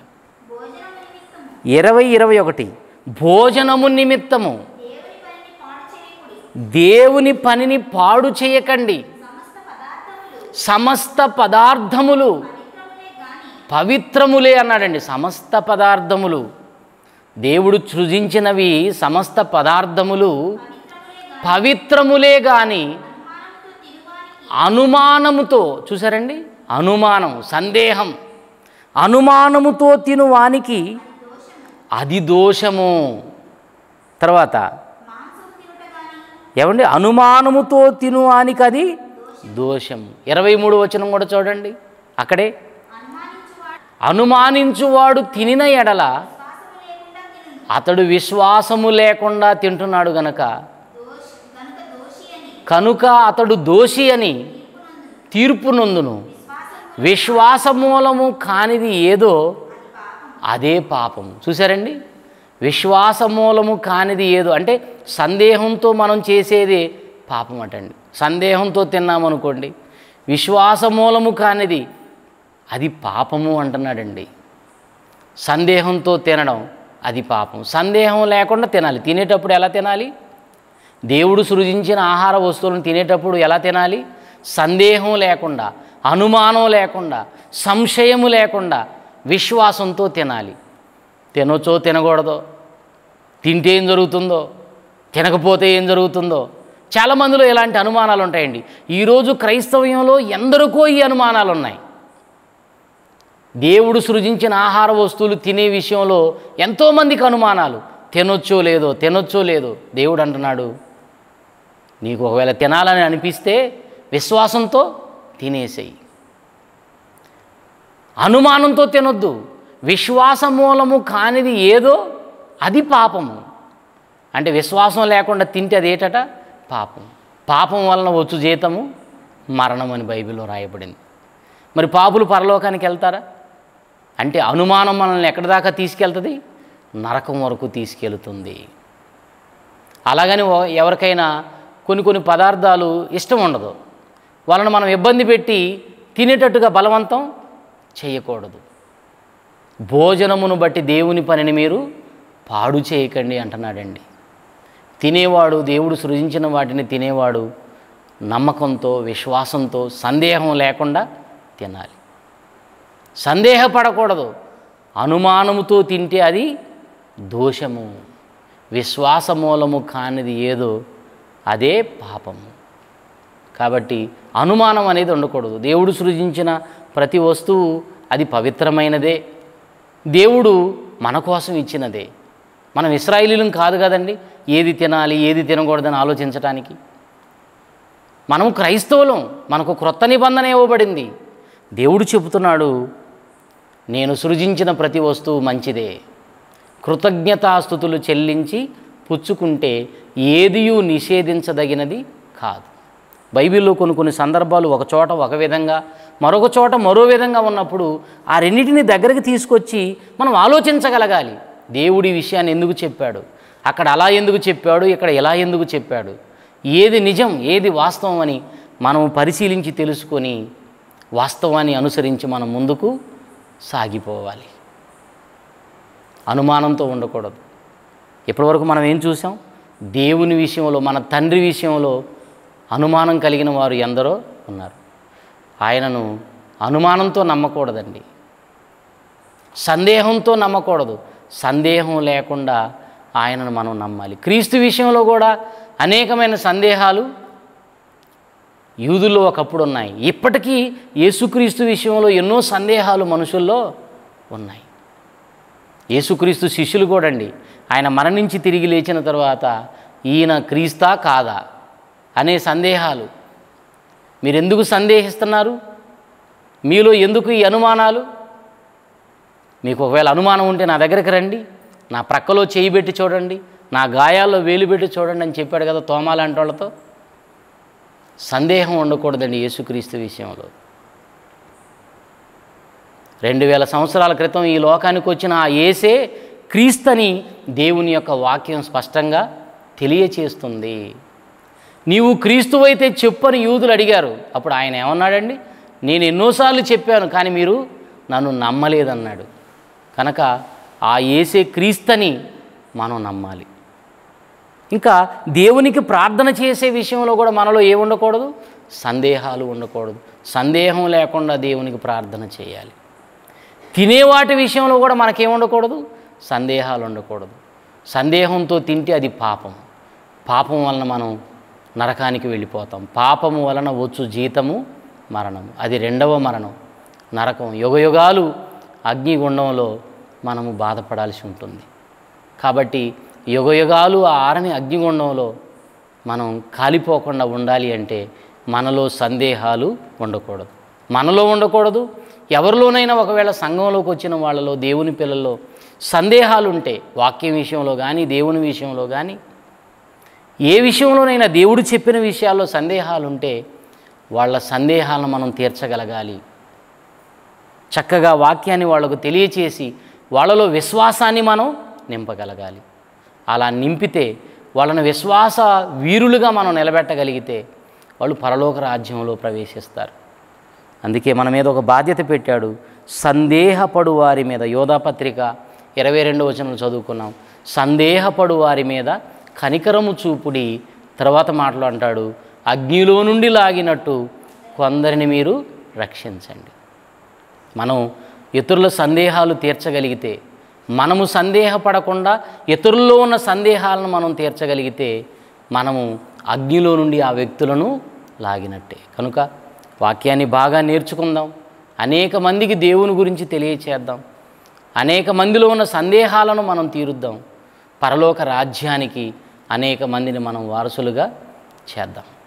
ఇరవై ఇరవై ఒకటి భోజనము నిమిత్తము దేవుని పనిని పాడు చేయకండి. సమస్త పదార్థములు పవిత్రములే అన్నాడండి. సమస్త పదార్థములు దేవుడు సృజించినవి సమస్త పదార్థములు పవిత్రములే గాని అనుమానముతో, చూసారండి, అనుమానం, సందేహం, అనుమానముతో తినువానికి అది దోషము. తర్వాత ఏమండి, అనుమానముతో తినువానికి అది దోషం. ఇరవై మూడు వచనం కూడా చూడండి. అక్కడే అనుమానించువాడు తినిన ఎడల అతడు విశ్వాసము లేకుండా తింటున్నాడు గనక కనుక అతడు దోషి అని తీర్పు నొందును. విశ్వాసమూలము కానిది ఏదో అదే పాపం. చూసారండి, విశ్వాసమూలము కానిది ఏదో అంటే సందేహంతో మనం చేసేదే పాపం అటండి. సందేహంతో తిన్నామనుకోండి, విశ్వాసమూలము కానిది అది పాపము అంటున్నాడండి. సందేహంతో తినడం అది పాపం. సందేహం లేకుండా తినాలి. తినేటప్పుడు ఎలా తినాలి? దేవుడు సృజించిన ఆహార వస్తువులను తినేటప్పుడు ఎలా తినాలి? సందేహం లేకుండా, అనుమానం లేకుండా, సంశయము లేకుండా విశ్వాసంతో తినాలి. తినొచ్చో తినకూడదో, తింటే ఏం జరుగుతుందో, తినకపోతే ఏం జరుగుతుందో, చాలామందిలో ఇలాంటి అనుమానాలు ఉంటాయండి. ఈరోజు క్రైస్తవ్యంలో ఎందరికో ఈ అనుమానాలు ఉన్నాయి. దేవుడు సృజించిన ఆహార వస్తువులు తినే విషయంలో ఎంతోమందికి అనుమానాలు. తినొచ్చో లేదో తినొచ్చో లేదో దేవుడు అంటున్నాడు, నీకు ఒకవేళ తినాలని అనిపిస్తే విశ్వాసంతో తినేసేయి, అనుమానంతో తినొద్దు. విశ్వాస మూలము కానిది ఏదో అది పాపము. అంటే విశ్వాసం లేకుండా తింటే అదేటట పాపం. పాపం వలన వచ్చు జీతము మరణం అని బైబిల్లో రాయబడింది. మరి పాపులు పరలోకానికి వెళ్తారా? అంటే అనుమానం మనల్ని ఎక్కడి దాకా తీసుకెళ్తుంది? నరకం వరకు తీసుకెళ్తుంది. అలాగని ఎవరికైనా కొన్ని కొన్ని పదార్థాలు ఇష్టం ఉండదు, వాళ్ళని మనం ఇబ్బంది పెట్టి తినేటట్టుగా బలవంతం చేయకూడదు. భోజనమును బట్టి దేవుని పనిని మీరు పాడు చేయకండి అంటున్నాడండి. తినేవాడు, దేవుడు సృజించిన వాటిని తినేవాడు నమ్మకంతో, విశ్వాసంతో, సందేహం లేకుండా తినాలి. సందేహపడకూడదు. అనుమానముతో తింటే అది దోషము. విశ్వాసమూలము కానిది ఏదో అదే పాపము. కాబట్టి అనుమానం అనేది ఉండకూడదు. దేవుడు సృజించిన ప్రతి వస్తువు అది పవిత్రమైనదే, దేవుడు మన కోసం ఇచ్చినదే. మనం ఇశ్రాయేలీయులం కాదు కదండి ఏది తినాలి ఏది తినకూడదని ఆలోచించటానికి. మనం క్రైస్తవులం, మనకు క్రొత్త నిబంధన ఇవ్వబడింది. దేవుడు చెబుతున్నాడు, నేను సృజించిన ప్రతి వస్తువు మంచిదే, కృతజ్ఞతాస్తుతులు చెల్లించి పుచ్చుకుంటే ఏదియూ నిషేధించదగినది కాదు. బైబిల్లో కొన్ని కొన్ని సందర్భాలు ఒక చోట ఒక విధంగా, మరొక చోట మరో విధంగా ఉన్నప్పుడు ఆ రెండింటిని దగ్గరికి తీసుకొచ్చి మనం ఆలోచించగలగాలి. దేవుడి విషయాన్ని ఎందుకు చెప్పాడు, అక్కడ అలా ఎందుకు చెప్పాడు, ఇక్కడ ఇలా ఎందుకు చెప్పాడు, ఏది నిజం ఏది వాస్తవం అని మనం పరిశీలించి తెలుసుకొని వాస్తవాన్ని అనుసరించి మనం ముందుకు సాగిపోవాలి. అనుమానంతో ఉండకూడదు. ఇప్పటివరకు మనం ఏం చూసాం? దేవుని విషయంలో, మన తండ్రి విషయంలో అనుమానం కలిగిన వారు ఎందరో ఉన్నారు. ఆయనను అనుమానంతో నమ్మకూడదండి, సందేహంతో నమ్మకూడదు. సందేహం లేకుండా ఆయనను మనం నమ్మాలి. క్రీస్తు విషయంలో కూడా అనేకమైన సందేహాలు యూదుల్లో ఒకప్పుడు ఉన్నాయి. ఇప్పటికీ యేసుక్రీస్తు విషయంలో ఎన్నో సందేహాలు మనుషుల్లో ఉన్నాయి. యేసుక్రీస్తు శిష్యులు కూడా అండి, ఆయన మరణించి తిరిగి లేచిన తర్వాత ఈయన క్రీస్తా కాదా అనే సందేహాలు. మీరెందుకు సందేహిస్తున్నారు? మీలో ఎందుకు ఈ అనుమానాలు? మీకు ఒకవేళ అనుమానం ఉంటే నా దగ్గరికి రండి, నా ప్రక్కలో చేయి పెట్టి చూడండి, నా గాయాల్లో వేలు పెట్టి చూడండి అని చెప్పాడు కదా తోమా లాంటి వాళ్ళతో. సందేహం ఉండకూడదండి యేసుక్రీస్తు విషయంలో. రెండు వేల సంవత్సరాల క్రితం ఈ లోకానికి వచ్చిన ఆ యేసే క్రీస్తని దేవుని యొక్క వాక్యం స్పష్టంగా తెలియచేస్తుంది. నీవు క్రీస్తువైతే చెప్పని యూదులు అడిగారు. అప్పుడు ఆయన ఏమన్నాడండి? నేను ఎన్నోసార్లు చెప్పాను కానీ మీరు నన్ను నమ్మలేదన్నాడు. కనుక ఆ యేసే క్రీస్తని మనం నమ్మాలి. ఇంకా దేవునికి ప్రార్థన చేసే విషయంలో కూడా మనలో ఏముండకూడదు? సందేహాలు ఉండకూడదు. సందేహం లేకుండా దేవునికి ప్రార్థన చేయాలి. తినేవాటి విషయంలో కూడా మనకేముండకూడదు? సందేహాలు ఉండకూడదు. సందేహంతో తింటే అది పాపం. పాపం వలన మనం నరకానికి వెళ్ళిపోతాం. పాపము వలన వచ్చు జీతము మరణము, అది రెండవ మరణం, నరకం. యుగయుగాలు అగ్నిగుండంలో మనము బాధపడాల్సి ఉంటుంది. కాబట్టి యుగయుగాలు ఆ ఆరని అగ్నిగుండంలో మనం కాలిపోకుండా ఉండాలి అంటే మనలో సందేహాలు ఉండకూడదు. మనలో ఉండకూడదు. ఎవరిలోనైనా ఒకవేళ సంఘంలోకి వచ్చిన వాళ్ళలో, దేవుని పిల్లల్లో సందేహాలు ఉంటే, వాక్యం విషయంలో కానీ దేవుని విషయంలో కానీ ఏ విషయంలోనైనా దేవుడు చెప్పిన విషయాల్లో సందేహాలు ఉంటే వాళ్ళ సందేహాలను మనం తీర్చగలగాలి. చక్కగా వాక్యాన్ని వాళ్ళకు తెలియచేసి వాళ్ళలో విశ్వాసాన్ని మనం నింపగలగాలి. అలా నింపితే వాళ్ళని విశ్వాస వీరులుగా మనం నిలబెట్టగలిగితే వాళ్ళు పరలోక రాజ్యంలో ప్రవేశిస్తారు. అందుకే మన మీద ఒక బాధ్యత పెట్టాడు. సందేహపడు వారి మీద, యోధాపత్రిక ఇరవై రెండవ వచనం చదువుకున్నాం. సందేహపడు వారి మీద కనికరము చూపుడి. తర్వాత మాటలు అంటాడు, అగ్నిలో నుండి లాగినట్టు కొందరిని మీరు రక్షించండి. మనం ఇతరుల సందేహాలు తీర్చగలిగితే, మనము సందేహపడకుండా ఇతరుల్లో ఉన్న సందేహాలను మనం తీర్చగలిగితే మనము అగ్నిలో నుండి ఆ వ్యక్తులను లాగినట్టే. కనుక వాక్యాన్ని బాగా నేర్చుకుందాం. అనేక మందికి దేవుని గురించి తెలియచేద్దాం. అనేక మందిలో ఉన్న సందేహాలను మనం తీరుద్దాం. పరలోక రాజ్యానికి అనేక మందిని మనం వారసులుగా చేద్దాం.